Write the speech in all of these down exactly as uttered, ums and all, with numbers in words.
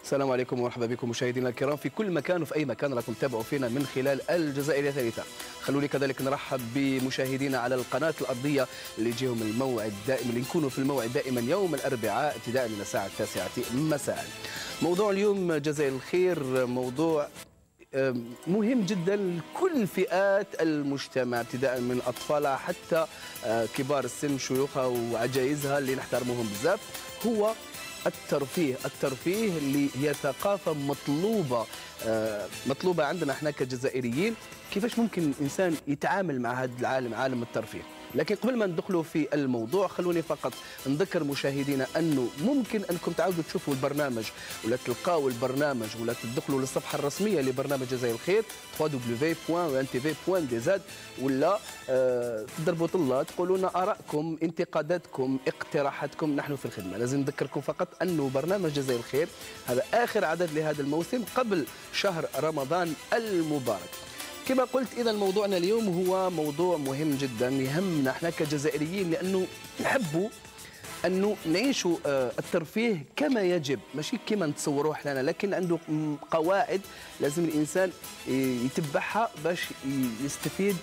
السلام عليكم ومرحبا بكم مشاهدينا الكرام في كل مكان وفي أي مكان راكم تتابعوا فينا من خلال الجزائرية الثالثة. خلوني كذلك نرحب بمشاهدينا على القناة الأرضية اللي يجيهم الموعد دائما اللي نكونوا في الموعد دائما يوم الأربعاء ابتداء من الساعة التاسعة مساء. موضوع اليوم جزائر الخير موضوع مهم جدا لكل فئات المجتمع ابتداء من أطفالها حتى كبار السن شيوخها وعجائزها اللي نحترمهم بزاف. هو الترفيه، الترفيه اللي هي ثقافة مطلوبة مطلوبة عندنا احنا كجزائريين. كيفاش ممكن الإنسان يتعامل مع هذا العالم، عالم الترفيه؟ لكن قبل ما ندخلوا في الموضوع خلوني فقط نذكر مشاهدينا أنه ممكن أنكم تعودوا تشوفوا البرنامج ولا تلقاو البرنامج ولا تدخلوا للصفحة الرسمية لبرنامج جزائر الخير دبليو دبليو دبليو دوت ان تي في دوت دي زد ولا آه تضربوا طلة تقولوا لنا آرائكم، انتقاداتكم، اقتراحاتكم، نحن في الخدمة. لازم نذكركم فقط أنه برنامج جزائر الخير هذا آخر عدد لهذا الموسم قبل شهر رمضان المبارك. كما قلت إذا موضوعنا اليوم هو موضوع مهم جدا يهمنا احنا كجزائريين، لأنه نحبوا أنه نعيشوا الترفيه كما يجب، ماشي كما نتصوروه احنا، لكن عنده قواعد لازم الإنسان يتبعها باش يستفيد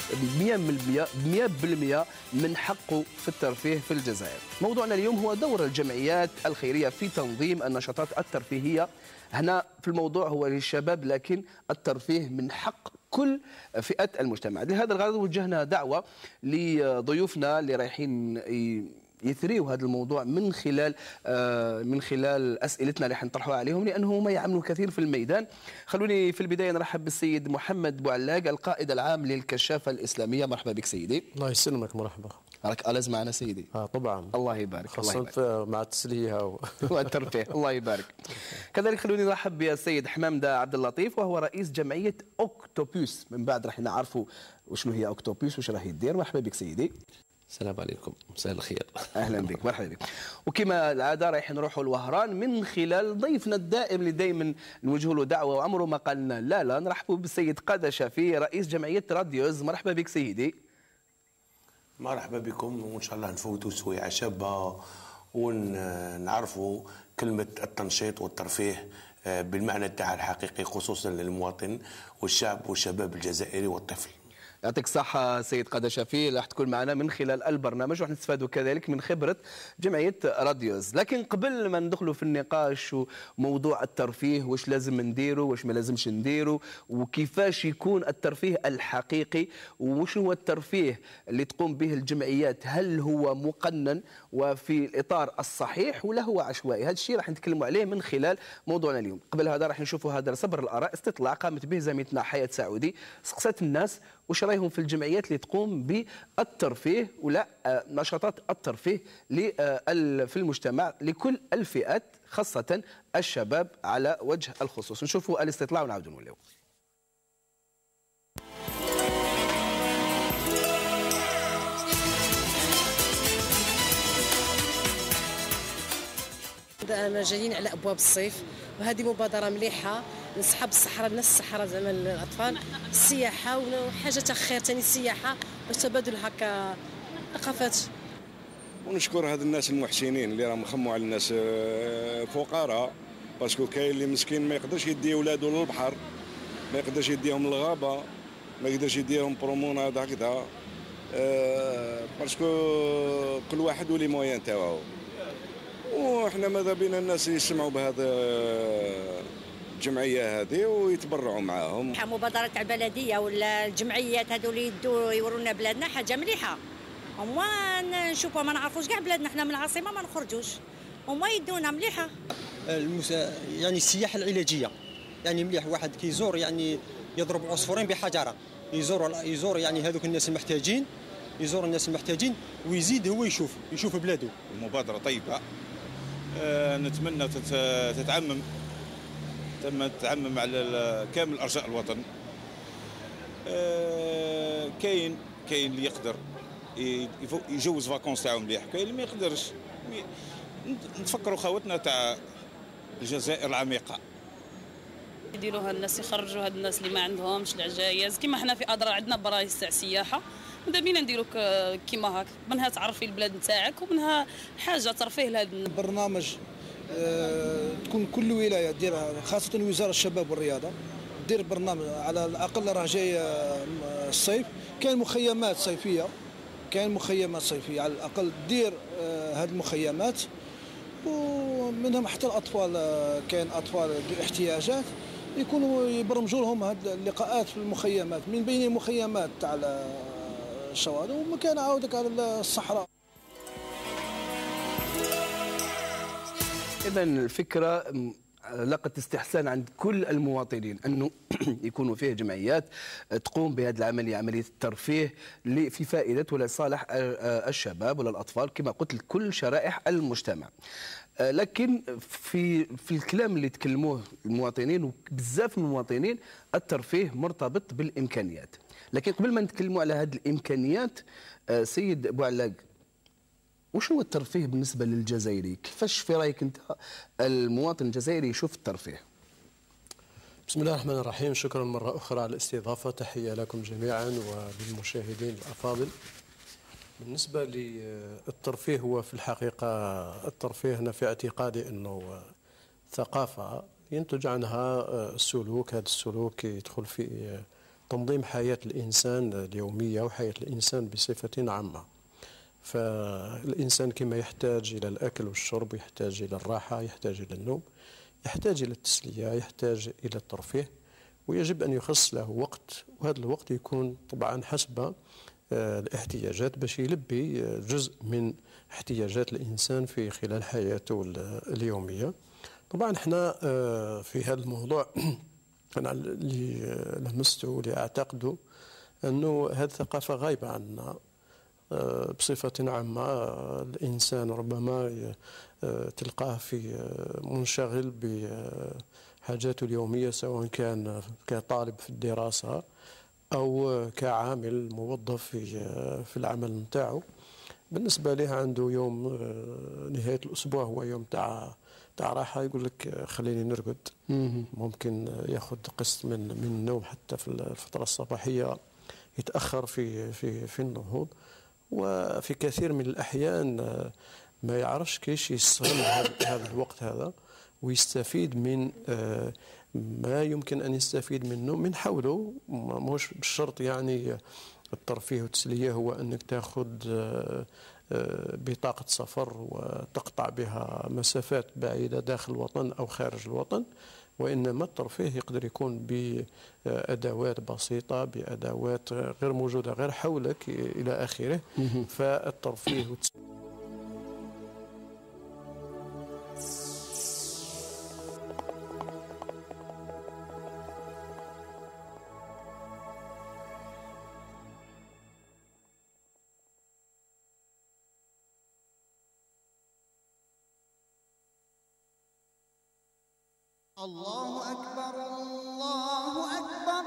مئة بالمئة من حقه في الترفيه في الجزائر. موضوعنا اليوم هو دور الجمعيات الخيرية في تنظيم النشاطات الترفيهية. هنا في الموضوع هو للشباب، لكن الترفيه من حق كل فئات المجتمع. لهذا الغرض وجهنا دعوة لضيوفنا اللي رايحين يثريوا هذا الموضوع من خلال من خلال اسئلتنا اللي حنطرحوها عليهم، لانه هم يعملوا كثير في الميدان. خلوني في البدايه نرحب بالسيد محمد بوعلاق القائد العام للكشافه الاسلاميه. مرحبا بك سيدي. الله يسلمك. مرحبا. راك ألز معنا سيدي؟ اه طبعا. الله يبارك. خاصة مع التسليه و... والترفيه. الله يبارك. كذلك خلوني نرحب بالسيد حمامده عبد اللطيف وهو رئيس جمعيه اوكتوبوس. من بعد راح نعرفوا وشنو هي اوكتوبوس وش راح يدير. مرحبا بك سيدي. السلام عليكم، مساء الخير. اهلا بك، مرحبا بك. وكما العاده رايح نروحوا لوهران من خلال ضيفنا الدائم اللي دائما نوجه له دعوه وعمره ما قال لنا لا لا. نرحبوا بالسيد قادة شافي رئيس جمعيه راديوز. مرحبا بك سيدي. مرحبا بكم، وان شاء الله نفوتوا سويعه شابه ونعرفوا كلمه التنشيط والترفيه بالمعنى تاعها الحقيقي، خصوصا للمواطن والشعب والشباب الجزائري والطفل. يعطيك الصحة سيد قادة شافي، راح تكون معنا من خلال البرنامج وراح نستفادوا كذلك من خبرة جمعية راديوز. لكن قبل ما ندخلوا في النقاش وموضوع الترفيه واش لازم نديروا واش ما لازمش نديروا وكيفاش يكون الترفيه الحقيقي وش هو الترفيه اللي تقوم به الجمعيات، هل هو مقنن وفي الإطار الصحيح ولا هو عشوائي؟ هذا الشيء راح نتكلموا عليه من خلال موضوعنا اليوم. قبل هذا راح نشوفوا هذا صبر الآراء، استطلاع قامت به زميلتنا حياة سعودي، سقسات الناس وش رايهم في الجمعيات اللي تقوم بالترفيه ولا نشاطات الترفيه في المجتمع لكل الفئات خاصة الشباب على وجه الخصوص. نشوفوا الاستطلاع ونعاودوا نوليو. أنا جايين على أبواب الصيف وهذه مبادرة مليحة نصحاب الصحراء، الناس الصحراء زعما الأطفال، السياحة وحاجة تاع خير ثاني السياحة باش تبادل هكا ثقافات. ونشكر هاد الناس المحسنين اللي راهم يخموا على الناس فقراء، باسكو كاين اللي مسكين ما يقدرش يدي ولادو للبحر، ما يقدرش يديهم للغابة، ما يقدرش يديهم بروموناد هكذا، باسكو كل واحد ولي مويان تاعو. وحنا ماذا بينا الناس يسمعوا بهذا الجمعيه هذه ويتبرعوا معاهم. مبادره تاع البلديه ولا الجمعيات هذول يدوا يورونا بلادنا حاجه مليحه. هما نشوفوا ما نعرفوش كاع بلادنا، حنا من العاصمه ما نخرجوش، هما يدونا مليحه. المس... يعني السياحه العلاجيه يعني مليح، واحد كيزور يعني يضرب عصفورين بحجره، يزور يزور يعني هذوك الناس المحتاجين، يزور الناس المحتاجين ويزيد هو يشوف يشوف بلاده. المبادره طيبه، أه نتمنى تتعمم تم تتعمم على كامل ارجاء الوطن. أه كاين كاين اللي يقدر يجوز فاكونس تاعو مليح، كاين اللي ما يقدرش. نتفكروا خواتنا تاع الجزائر العميقه، يديروها الناس، يخرجوا هاد الناس اللي ما عندهمش العجايز. كيما حنا في اضرار عندنا برايس تاع سياحه، ماذا بينا نديرو كيما هاك، منها تعرفي البلاد نتاعك ومنها حاجه ترفيه لهذا البرنامج تكون كل ولايه دير، خاصه وزاره الشباب والرياضه، دير برنامج على الاقل. راه جاي الصيف، كاين مخيمات صيفيه، كاين مخيمات صيفيه على الاقل دير هذه المخيمات، ومنهم حتى الاطفال. كاين اطفال ذوي احتياجات يكونوا يبرمجوا لهم هذه اللقاءات في المخيمات، من بين المخيمات تاع الشواطئ ومكان عاودك على الصحراء. إذا الفكرة لقت استحسان عند كل المواطنين أنه يكونوا فيه جمعيات تقوم بهذه العملية، عملية الترفيه في فائدة ولا صالح الشباب ولا الأطفال كما قلت لكل شرائح المجتمع. لكن في في الكلام اللي تكلموه المواطنين وبزاف من المواطنين الترفيه مرتبط بالإمكانيات. لكن قبل ما نتكلموا على هذه الإمكانيات سيد بوعلاق، وش هو الترفيه بالنسبة للجزائري؟ كيفاش في رأيك أنت المواطن الجزائري يشوف الترفيه؟ بسم الله الرحمن الرحيم. شكرا مرة أخرى على الاستضافة، تحية لكم جميعا وللمشاهدين الأفاضل. بالنسبة للترفيه هو في الحقيقة الترفيه أنا في اعتقادي أنه ثقافة ينتج عنها السلوك. هذا السلوك يدخل في تنظيم حياة الإنسان اليومية وحياة الإنسان بصفة عامة. فالإنسان كما يحتاج إلى الأكل والشرب، يحتاج إلى الراحة، يحتاج إلى النوم، يحتاج إلى التسلية، يحتاج إلى الترفيه، ويجب أن يخص له وقت، وهذا الوقت يكون طبعا حسب الاحتياجات باش يلبي جزء من احتياجات الإنسان في خلال حياته اليومية. طبعا احنا في هذا الموضوع أنا اللي لمسته واللي أعتقده أنه هذه الثقافة غايبة عنا بصفة عامة. الإنسان ربما تلقاه في منشغل بحاجاته اليومية، سواء كان كطالب في الدراسة أو كعامل موظف في في العمل نتاعو. بالنسبة له عنده يوم نهاية الأسبوع هو يوم تاع تاع راحة، يقول لك خليني نرقد. ممكن ياخذ قسط من من النوم، حتى في الفترة الصباحية يتأخر في في في النهوض، وفي كثير من الأحيان ما يعرفش كيش يستغل هذا الوقت هذا ويستفيد من ما يمكن أن يستفيد منه من حوله. مش بالشرط يعني الترفيه والتسلية هو أنك تأخذ بطاقة سفر وتقطع بها مسافات بعيدة داخل الوطن أو خارج الوطن، وإنما الترفيه يقدر يكون بأدوات بسيطة، بأدوات غير موجودة غير حولك إلى آخره. فالترفيه الله أكبر الله أكبر،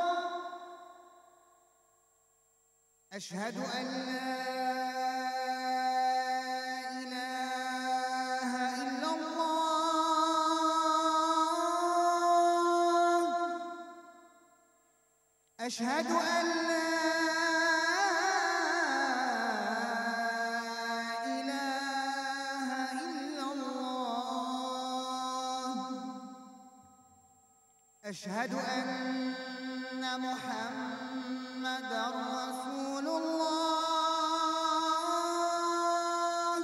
أشهد أن لا إله إلا الله، أشهد أن لا أشهد أن محمدًا رسول الله،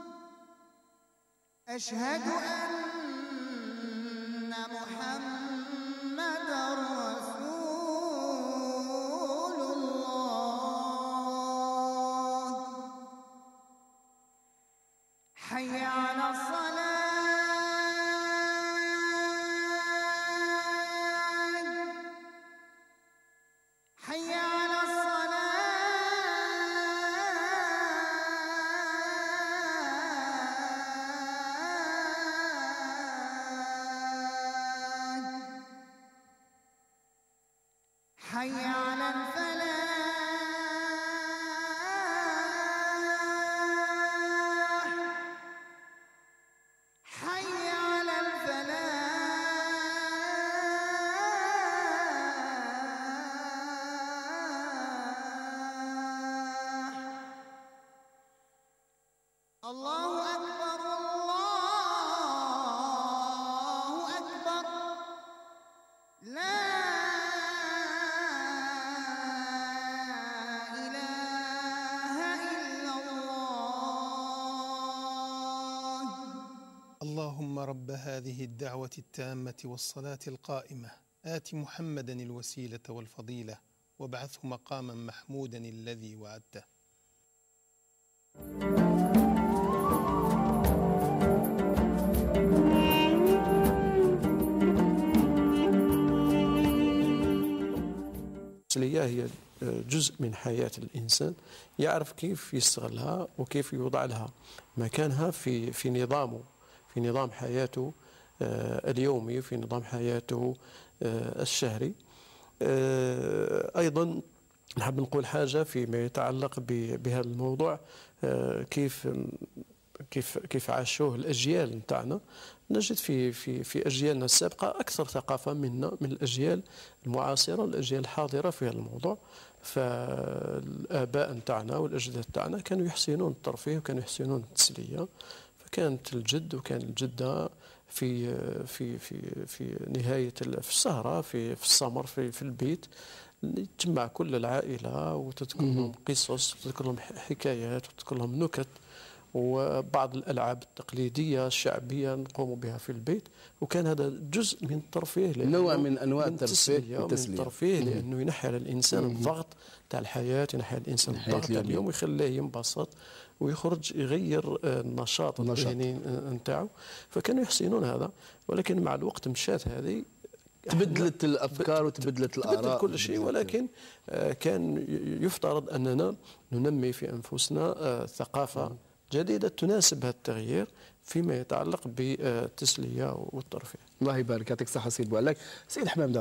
أشهد أن محمدًا رسول الله، حي على الصلاة، حي على الصلاة، حي على الفلاح، حي على الفلاح. الله أكبر الله اللهم رب هذه الدعوة التامة والصلاة القائمة آت محمدا الوسيلة والفضيلة وابعثه مقاما محمودا الذي وعدته. التسلية هي جزء من حياة الإنسان، يعرف كيف يستغلها وكيف يوضع لها مكانها في في نظامه، في نظام حياته اليومي، في نظام حياته الشهري. أيضا نحب نقول حاجة فيما يتعلق بهذا الموضوع، كيف كيف كيف عاشوه الأجيال نتاعنا. نجد في في في أجيالنا السابقة أكثر ثقافة منا من الأجيال المعاصرة، الأجيال الحاضرة في هذا الموضوع. فالآباء نتاعنا والأجداد نتاعنا كانوا يحسنون الترفيه وكانوا يحسنون التسلية، فكانت الجد وكان الجدة في في في في نهاية في السهرة في في السمر في في البيت تجمع كل العائلة وتذكر لهم قصص وتذكر لهم حكايات وتذكر لهم نكت وبعض الألعاب التقليدية الشعبية نقوم بها في البيت، وكان هذا جزء من الترفيه، نوع من أنواع الترفيه والتسلية، من الترفيه لأنه ينحي على الإنسان الضغط تاع الحياة، ينحي على الإنسان الضغط تاع اليوم ويخليه ينبسط ويخرج يغير النشاط الذهني نتاعو. فكانوا يحسنون هذا، ولكن مع الوقت مشات هذه، تبدلت الافكار وتبدلت الاراء، تبدلت كل شيء، ولكن كان يفترض اننا ننمي في انفسنا ثقافه جديده تناسب هذا التغيير فيما يتعلق بالتسليه والترفيه. الله يبارك، يعطيك الصحه سيد بوعلاق. سيد حمامده،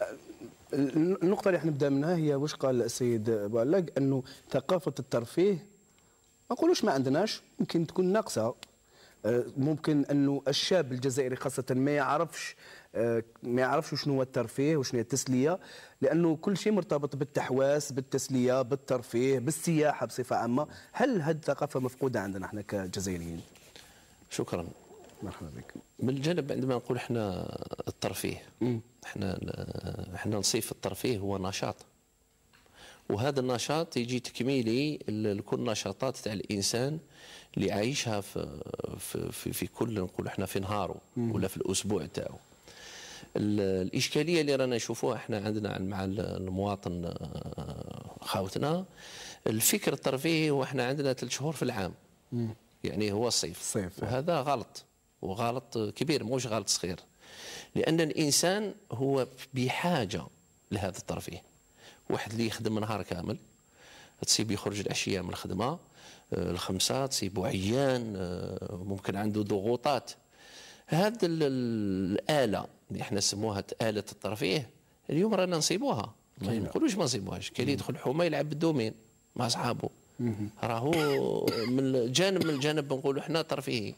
النقطه اللي احنا نبدا منها هي واش قال السيد بوعلاق، انه ثقافه الترفيه ما نقولوش ما عندناش، ممكن تكون ناقصه. ممكن انه الشاب الجزائري خاصه ما يعرفش ما يعرفش شنو هو الترفيه وشنو هي التسليه، لانه كل شيء مرتبط بالتحواس، بالتسليه، بالترفيه، بالسياحه بصفه عامه. هل هذه الثقافه مفقوده عندنا احنا كجزائريين؟ شكرا. مرحبا بك. من الجانب عندما نقول احنا الترفيه، احنا احنا نصيف الترفيه هو نشاط، وهذا النشاط يجي تكميلي لكل نشاطات تاع الانسان اللي عايشها في في في كل نقول احنا في نهاره ولا في الاسبوع تاعو. الاشكاليه اللي رانا نشوفوها احنا عندنا مع المواطن خاوتنا، الفكر الترفيهي هو احنا عندنا ثلاث شهور في العام، يعني هو الصيف، الصيف، وهذا غلط، وغلط كبير مش غلط صغير، لان الانسان هو بحاجه لهذا الترفيه. واحد اللي يخدم نهار كامل تصيب يخرج العشيه من الخدمه الخمسه، تصيبو عيان، ممكن عنده ضغوطات. هذه الآلة اللي احنا نسموها آلة الترفيه اليوم رانا نصيبوها، ما نقولوش ما نصيبوهاش. كاين اللي يدخل حومه يلعب بالدومين مع اصحابه، راهو من جانب من الجانب نقولوا احنا ترفيهي.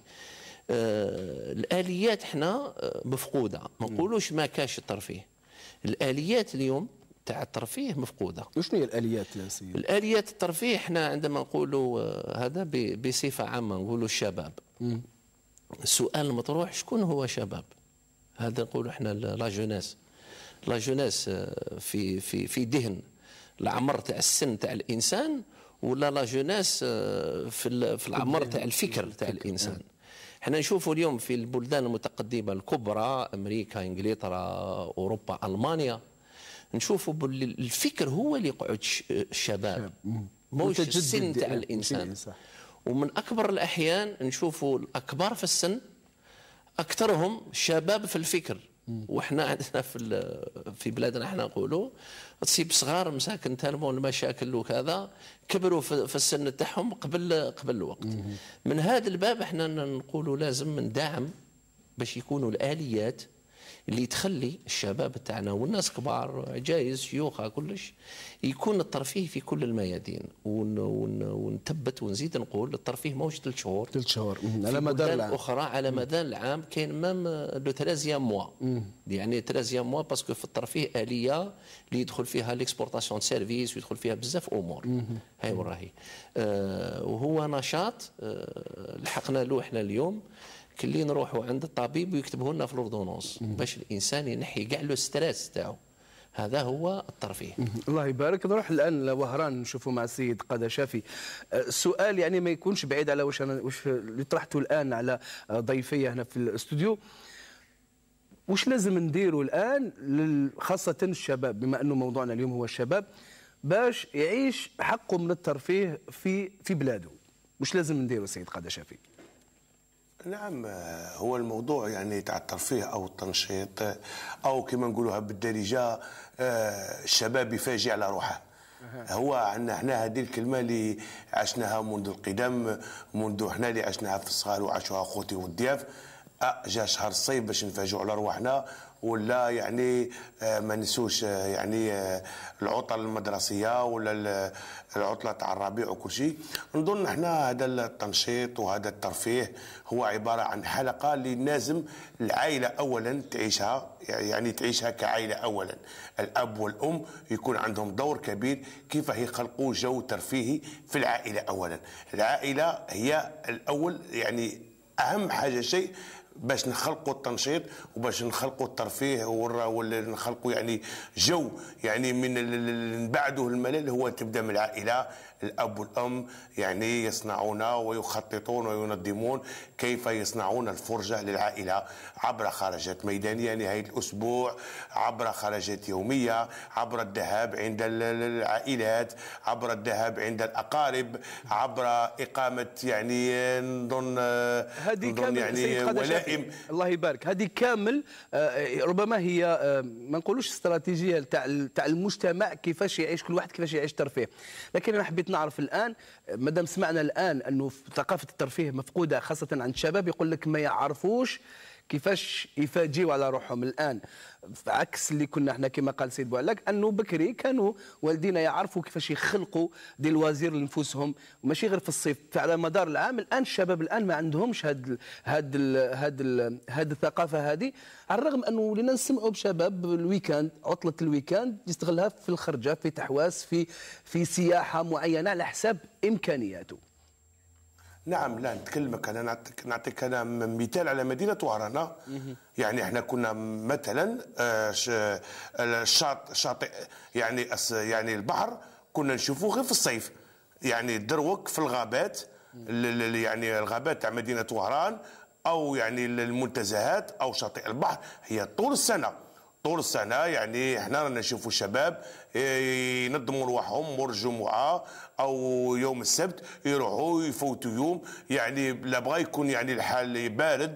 آه الآليات احنا مفقودة، ما نقولوش ما كاش الترفيه. الآليات اليوم تاع الترفيه مفقوده. وشنو هي الاليات يا سيدي؟ الاليات الترفيه احنا عندما نقولوا هذا بصفه عامه نقولوا الشباب. مم. السؤال المطروح شكون هو شباب؟ هذا نقولوا احنا لا جوناس. لا جوناس في في في ذهن العمر تاع السن تاع الانسان، ولا لا جوناس في في العمر تاع الفكر تاع الانسان. احنا نشوفوا اليوم في البلدان المتقدمه الكبرى، امريكا، انجلترا، اوروبا، المانيا، نشوفوا باللي الفكر هو اللي يقعد الشباب، موش السن تاع الانسان. ومن اكبر الاحيان نشوفوا الاكبار في السن اكثرهم شباب في الفكر. واحنا عندنا في في بلادنا احنا نقولوا تصيب صغار مساكن تالمون المشاكل وكذا، كبروا في السن تاعهم قبل قبل الوقت. من هذا الباب احنا نقولوا لازم ندعم باش يكونوا الاليات اللي تخلي الشباب تاعنا والناس كبار عجايز شيوخ كلش يكون الترفيه في كل الميادين. ون ون ونثبت ونزيد نقول الترفيه ماهوش ثلاث شهور، ثلاث شهور على مدار العام، اخرى على مدار العام. كاين مام لو ثلاثيام موا، يعني ثلاثيام موا باسكو في الترفيه اليه اللي يدخل فيها ليكسبورتاسيون سيرفيس ويدخل فيها بزاف امور. هاي وراهي. آه وهو نشاط آه لحقنا له احنا اليوم، كلي نروحوا عند الطبيب ويكتبه لنا في الاوردونونس باش الانسان ينحي كاع لو ستريس تاعو، هذا هو الترفيه. الله يبارك. نروح الان لوهران نشوفوا مع السيد قادة شافي. السؤال يعني ما يكونش بعيد على واش انا واش اللي طرحته الان على ضيفي هنا في الاستوديو. واش لازم نديروا الان خاصه الشباب، بما انه موضوعنا اليوم هو الشباب، باش يعيش حقه من الترفيه في في بلاده؟ واش لازم نديروا سيد قادة شافي؟ نعم، هو الموضوع يعني تاع الترفيه او التنشيط او كما نقولوها بالدارجه الشباب يفاجئ على روحه. هو عندنا احنا هذه الكلمه اللي عشناها منذ القدم، منذ احنا اللي عشناها في الصغار وعاشوها خوتي والضياف. أه جا شهر الصيف باش نفاجئوا على رواحنا، ولا يعني آه ما نسوش آه يعني آه العطل المدرسيه ولا العطله تاع الربيع وكل شيء. نظن احنا هذا التنشيط وهذا الترفيه هو عباره عن حلقه اللي لازم العائله اولا تعيشها، يعني تعيشها كعائله اولا. الاب والام يكون عندهم دور كبير كيف يخلقوا جو ترفيهي في العائله اولا. العائله هي الاول، يعني اهم حاجه شيء باش نخلقوا التنشيط وباش نخلقوا الترفيه ولا نخلقوا يعني جو يعني من نبعده الملل. هو تبدا من العائله، الاب والام يعني يصنعون ويخططون وينظمون كيف يصنعون الفرجه للعائله عبر خرجات ميدانيه نهايه الاسبوع، عبر خرجات يوميه، عبر الذهاب عند العائلات، عبر الذهاب عند الاقارب، عبر اقامه يعني نظن هذه كامل يعني ولائم. الله يبارك. هذه كامل ربما هي ما نقولوش استراتيجيه تاع تاع المجتمع كيفاش يعيش كل واحد كيفاش يعيش ترفيه. لكن انا حبيت نعرف الان، مادام سمعنا الان انه ثقافه الترفيه مفقوده خاصه عند الشباب، يقول لك ما يعرفوش كيفاش يفاجئوا على روحهم الان، عكس اللي كنا احنا كما قال سيد بوعلاك انه بكري كانوا والدينا يعرفوا كيفاش يخلقوا دي الوزير لنفوسهم، وماشي غير في الصيف، على مدار العام. الان الشباب الان ما عندهمش هاد هاد هاد هاد الثقافه هذه، على الرغم انه ولينا نسمعوا بشباب الويكاند، عطله الويكاند يستغلها في الخرجه، في تحواس، في في سياحه معينه على حساب امكانياته. نعم، لا نتكلمك انا نعطيك نعطيك انا مثال على مدينه وهران. يعني احنا كنا مثلا الشاطئ شاطئ يعني يعني البحر كنا نشوفوه غير في الصيف، يعني دروك في الغابات، يعني الغابات تاع مدينه وهران او يعني المنتزهات او شاطئ البحر هي طول السنه طول السنه. يعني احنا رانا نشوفوا الشباب ينظموا رواحهم مور الجمعه او يوم السبت، يروحوا يفوتوا يوم، يعني لا بغا يكون يعني الحال بارد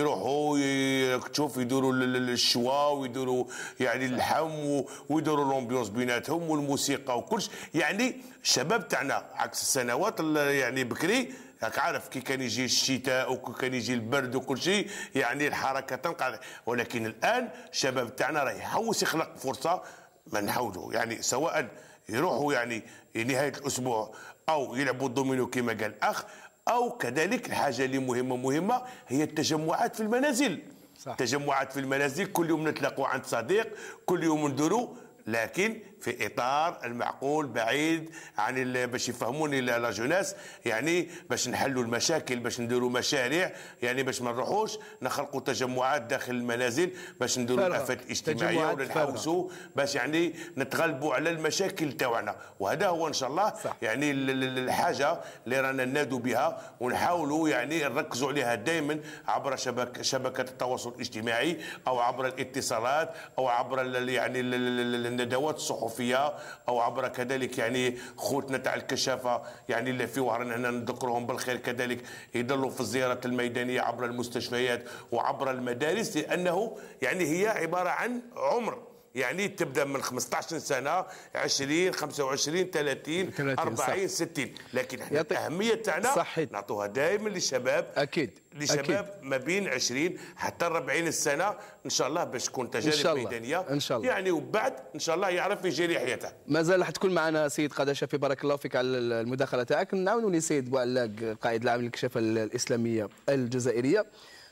يروحوا تشوف يدوروا الشوا ويدوروا يعني اللحم ويدوروا الامبيونس بيناتهم والموسيقى وكل شيء. يعني الشباب تاعنا عكس السنوات يعني بكري، راك عارف كي كان يجي الشتاء وكي كان يجي البرد وكل شيء، يعني الحركه تنقطع. ولكن الان الشباب تاعنا راه يحوس يخلق فرصه ما نحاولوا، يعني سواء يروحوا يعني نهايه الاسبوع او يلعبوا الدومينو كما قال الاخ، او كذلك الحاجه اللي مهمه مهمه هي التجمعات في المنازل. صح. تجمعات في المنازل، كل يوم نتلاقوا عند صديق، كل يوم ندوروا، لكن في اطار المعقول بعيد عن باش يفهموني لا جوناس، يعني باش نحلوا المشاكل، باش نديروا مشاريع، يعني باش ما نروحوش نخلقوا تجمعات داخل المنازل باش نديروا الافات الاجتماعيه ولا نحوسوا باش يعني نتغلبوا على المشاكل تاعنا. وهذا هو ان شاء الله صح. يعني الحاجه اللي رانا ننادوا بها ونحاولوا يعني نركزوا عليها دائما عبر شبكه شبكه التواصل الاجتماعي او عبر الاتصالات او عبر يعني الندوات الصحفيه او عبر كذلك يعني خوتنا تاع الكشافه يعني اللي في وهران هنا نذكرهم بالخير، كذلك يضلوا في الزيارات الميدانيه عبر المستشفيات وعبر المدارس، لانه يعني هي عباره عن عمر، يعني تبدا من خمسطاش سنه، عشرين، خمسة وعشرين، ثلاثين، أربعين، ستين، لكن احنا الاهميه تاعنا نعطوها دائما للشباب. اكيد لشباب أكيد. ما بين عشرين حتى أربعين السنه ان شاء الله باش تكون تجارب ميدانيه ان شاء الله، يعني وبعد ان شاء الله يعرف يجري حياته. مازال حتكون معنا سيد قادة شافي، بارك الله فيك على المداخله تاعك. نعاونوني سيد بوعلاق قائد العام للكشافه الاسلاميه الجزائريه.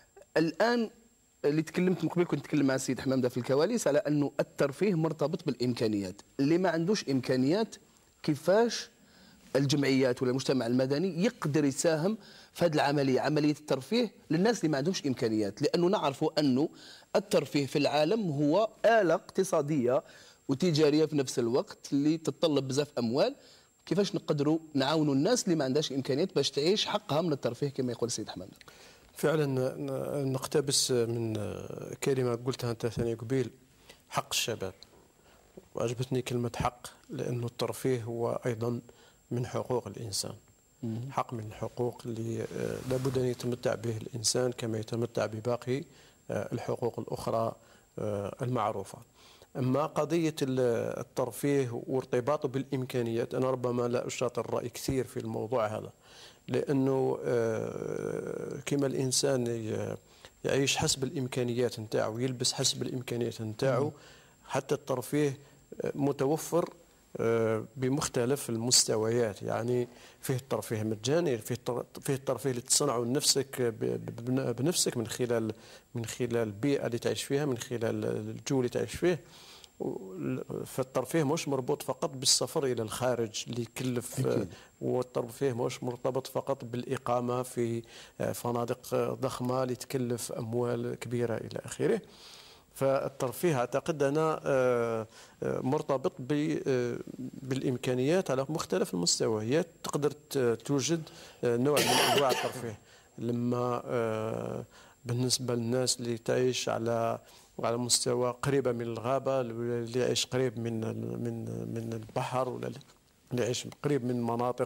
الان اللي تكلمت من قبل كنت نتكلم مع السيد حمامده في الكواليس على انه الترفيه مرتبط بالامكانيات، اللي ما عندوش امكانيات كيفاش الجمعيات ولا المجتمع المدني يقدر يساهم في هذه العمليه، عمليه الترفيه للناس اللي ما عندهمش امكانيات، لانه نعرفوا انه الترفيه في العالم هو آلة اقتصاديه وتجاريه في نفس الوقت اللي تتطلب بزاف اموال. كيفاش نقدروا نعاونوا الناس اللي ما عندهاش امكانيات باش تعيش حقها من الترفيه كما يقول السيد حمامه؟ فعلا نقتبس من كلمه قلتها انت ثاني قبيل، حق الشباب. وعجبتني كلمه حق، لانه الترفيه هو ايضا من حقوق الانسان، حق من الحقوق اللي لابد ان يتمتع به الانسان كما يتمتع بباقي الحقوق الاخرى المعروفه. اما قضيه الترفيه وارتباطه بالامكانيات، انا ربما لا اشاطر الراي كثير في الموضوع هذا، لانه كما الانسان يعيش حسب الامكانيات نتاعو، يلبس حسب الامكانيات نتاعو، حتى الترفيه متوفر بمختلف المستويات. يعني فيه الترفيه مجاني، فيه فيه الترفيه اللي تصنعه لنفسك بنفسك من خلال من خلال البيئه اللي تعيش فيها، من خلال الجو اللي تعيش فيه. فالترفيه مش مربوط فقط بالسفر الى الخارج اللي يكلف، والترفيه مش مرتبط فقط بالاقامه في فنادق ضخمه اللي تكلف اموال كبيره الى اخره. فالترفيه اعتقد انا مرتبط بالامكانيات على مختلف المستويات. تقدر توجد نوع من انواع الترفيه لما بالنسبه للناس اللي تعيش على على مستوى قريبه من الغابه، اللي يعيش قريب من من من البحر، ولا اللي يعيش قريب من مناطق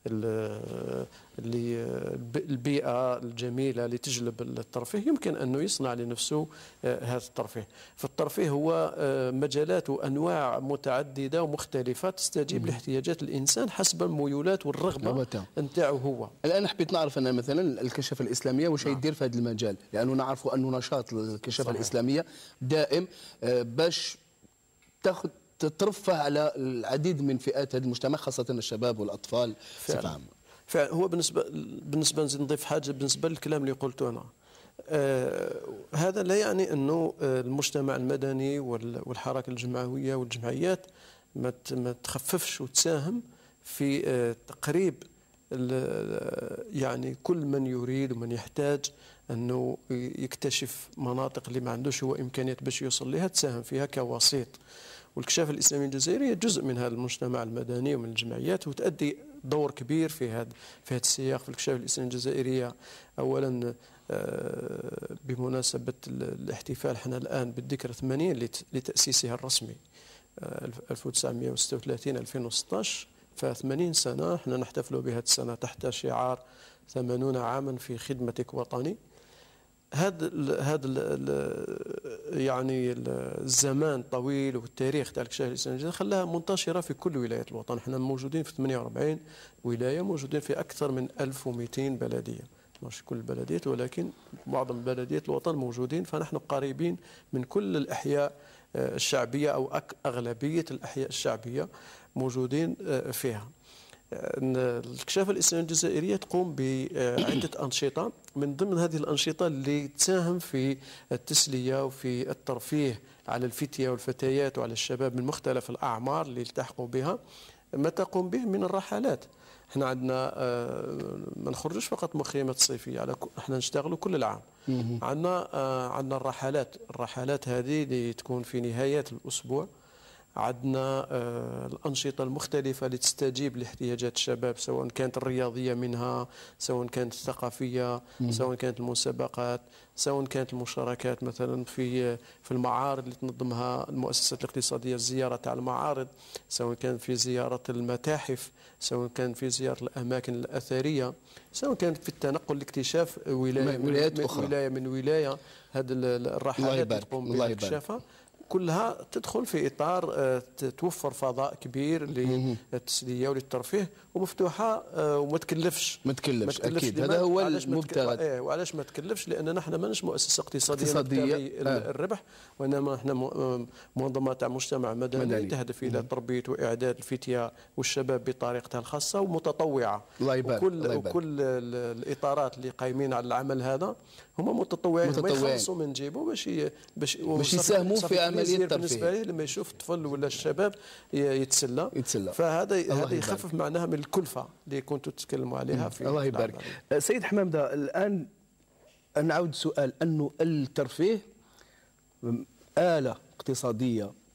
اللي البيئة الجميلة اللي تجلب الترفيه، يمكن أنه يصنع لنفسه هذا الترفيه. فالترفيه هو مجالات وأنواع متعددة ومختلفة تستجيب لاحتياجات الإنسان حسب الميولات والرغبة نتاعو هو. الآن حبيت نعرف أن مثلا الكشافة الإسلامية واش يدير في هذا المجال، لأنه نعرف أنه نشاط الكشافة الإسلامية دائم باش تاخذ ترفه على العديد من فئات هذا المجتمع، خاصة الشباب والأطفال بصفة عامة. فعلا هو بالنسبة بالنسبة نزيد نضيف حاجة بالنسبة للكلام اللي قلته أنا. آه هذا لا يعني أنه المجتمع المدني والحركة الجمعوية والجمعيات ما ما تخففش وتساهم في آه تقريب يعني كل من يريد ومن يحتاج أنه يكتشف مناطق اللي ما عندوش هو إمكانيات باش يوصل لها، تساهم فيها كوسيط. والكشافة الإسلامية الجزائرية جزء من هذا المجتمع المدني ومن الجمعيات، وتؤدي دور كبير في هذا في هذا السياق. في الكشافة الإسلامية الجزائرية أولا بمناسبة الاحتفال حنا الآن بالذكرى الثمانين لتأسيسها الرسمي ألف وتسعمئة وستة وثلاثين ألفين وستة عشر، فثمانين سنة احنا نحتفل بهذه السنة تحت شعار ثمانون عاما في خدمتك وطني. هذا هذا يعني الزمان طويل والتاريخ تاع الكشافة الإسلامية خلاها منتشرة في كل ولايات الوطن. احنا موجودين في ثمانية وأربعين ولاية، موجودين في أكثر من ألف ومئتين بلدية، مش كل البلديات ولكن معظم بلديات الوطن موجودين. فنحن قريبين من كل الأحياء الشعبية أو أغلبية الأحياء الشعبية موجودين فيها. الكشافة الإسلامية الجزائرية تقوم بعدة أنشطة، من ضمن هذه الأنشطة اللي تساهم في التسلية وفي الترفيه على الفتية والفتيات وعلى الشباب من مختلف الأعمار اللي التحقوا بها، ما تقوم به من الرحلات. احنا عندنا ما نخرجوش فقط مخيمات صيفية، على احنا نشتغلوا كل العام. عندنا عندنا الرحلات، الرحلات هذه اللي تكون في نهايات الأسبوع. عندنا الأنشطة المختلفة اللي تستجيب لاحتياجات الشباب، سواء كانت الرياضية منها، سواء كانت الثقافية، سواء كانت المسابقات، سواء كانت المشاركات مثلا في في المعارض اللي تنظمها المؤسسات الاقتصادية، الزيارة تاع المعارض، سواء كان في زيارة المتاحف، سواء كان في زيارة الأماكن الأثرية، سواء كانت في التنقل لاكتشاف ولاية من, أخرى. ولاية من ولاية. هذه الرحلات اللي تقوم بها الكشافة كلها تدخل في إطار توفر فضاء كبير للتسلية وللترفيه، ومفتوحة وما تكلفش. ما تكلفش أكيد، هذا هو المبتغى. إيه، وعلاش ما تكلفش؟ لأن نحن ماناش مؤسسة اقتصادية اقتصادية الربح، وإنما نحن منظمة تاع مجتمع مدني, مدني تهدف إلى تربية وإعداد الفتية والشباب بطريقتها الخاصة ومتطوعة. الله يبارك. وكل الله يبارك. وكل الإطارات اللي قايمين على العمل هذا هم متطوعين، ما يخلصوا من جيبه باش باش باش يساهموا في عملية الترفيه. بالنسبة له لما يشوف الطفل ولا الشباب يتسلى يتسلى فهذا هذا يخفف معناها من الكلفة اللي كنتوا تتكلموا عليها في. الله يبارك. سيد حمامدة، الآن نعود سؤال، أنه الترفيه آلة اقتصادية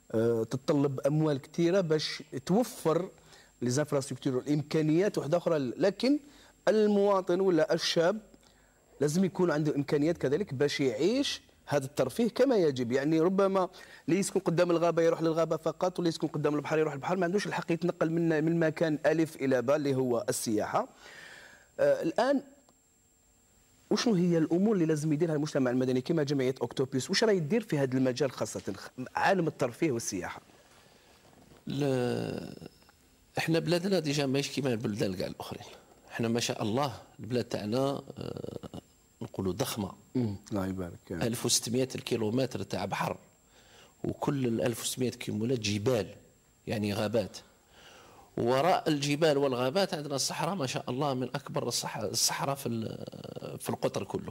آه، تتطلب اموال كثيره باش توفر لي زانفراستركتور والامكانيات وحده اخرى، لكن المواطن ولا الشاب لازم يكون عنده امكانيات كذلك باش يعيش هذا الترفيه كما يجب. يعني ربما اللي يسكن قدام الغابه يروح للغابه فقط، واللي يسكن قدام البحر يروح البحر، ما عندوش الحق يتنقل من من مكان الف الى باء اللي هو السياحه. آه الان وشنو هي الامور اللي لازم يديرها المجتمع المدني كما جمعيه اوكتوبيس؟ واش راه يدير في هذا المجال خاصه عالم الترفيه والسياحه؟ احنا بلادنا ديجا ماهيش كيما البلدان كاع الاخرين. احنا ما شاء الله البلاد تاعنا اه نقولوا ضخمه. الله يبارك. ألف وستمائة كيلومتر تاع بحر، وكل ال ألف وستمائة كيلومتر جبال، يعني غابات. وراء الجبال والغابات عندنا الصحراء ما شاء الله، من اكبر الصحراء في في القطر كله.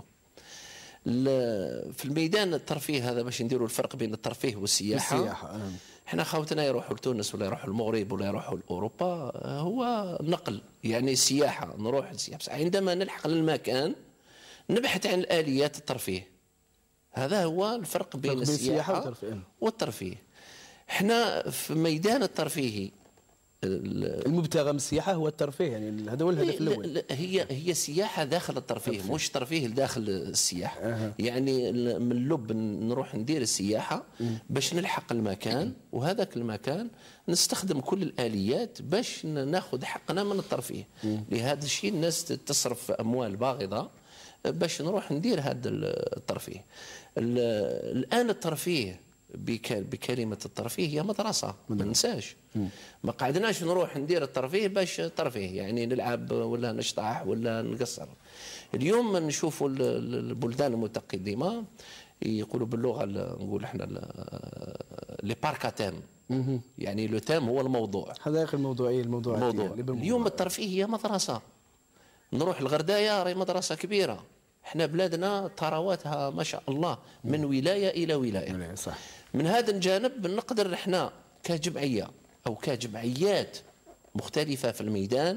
في الميدان الترفيه هذا باش نديروا الفرق بين الترفيه والسياحه. السياحه احنا خوتنا يروحوا لتونس ولا يروحوا المغرب ولا يروحوا لاوروبا، هو نقل يعني سياحه، نروح السياحه. بس عندما نلحق للمكان نبحث عن الاليات الترفيه. هذا هو الفرق بين السياحه والترفيه. والترفيه احنا في ميدان الترفيه المبتغى من السياحه هو الترفيه، يعني هذا هو الهدف الاول. هي هي سياحه داخل الترفيه، ترفيه. مش ترفيه داخل السياحه. أه. يعني من لب نروح ندير السياحه باش نلحق المكان، وهذاك المكان نستخدم كل الاليات باش ناخذ حقنا من الترفيه. لهذا الشيء الناس تصرف اموال باغضه باش نروح ندير هذا الترفيه. الان الترفيه بكلمة الترفيه هي مدرسة، ما ننساش. ما قعدناش نروح ندير الترفيه باش ترفيه، يعني نلعب ولا نشطح ولا نقصر. اليوم نشوفوا البلدان المتقدمة يقولوا باللغة نقول احنا لي باركاتام، يعني لو تام هو الموضوع. حدائق الموضوعية الموضوعية. الموضوع. اليوم الترفيه هي مدرسة. نروح الغرداية راهي مدرسة كبيرة. احنا بلادنا ثرواتها ما شاء الله من ولايه الى ولايه. صح. من هذا الجانب نقدر احنا كجمعيه او كجمعيات مختلفه في الميدان،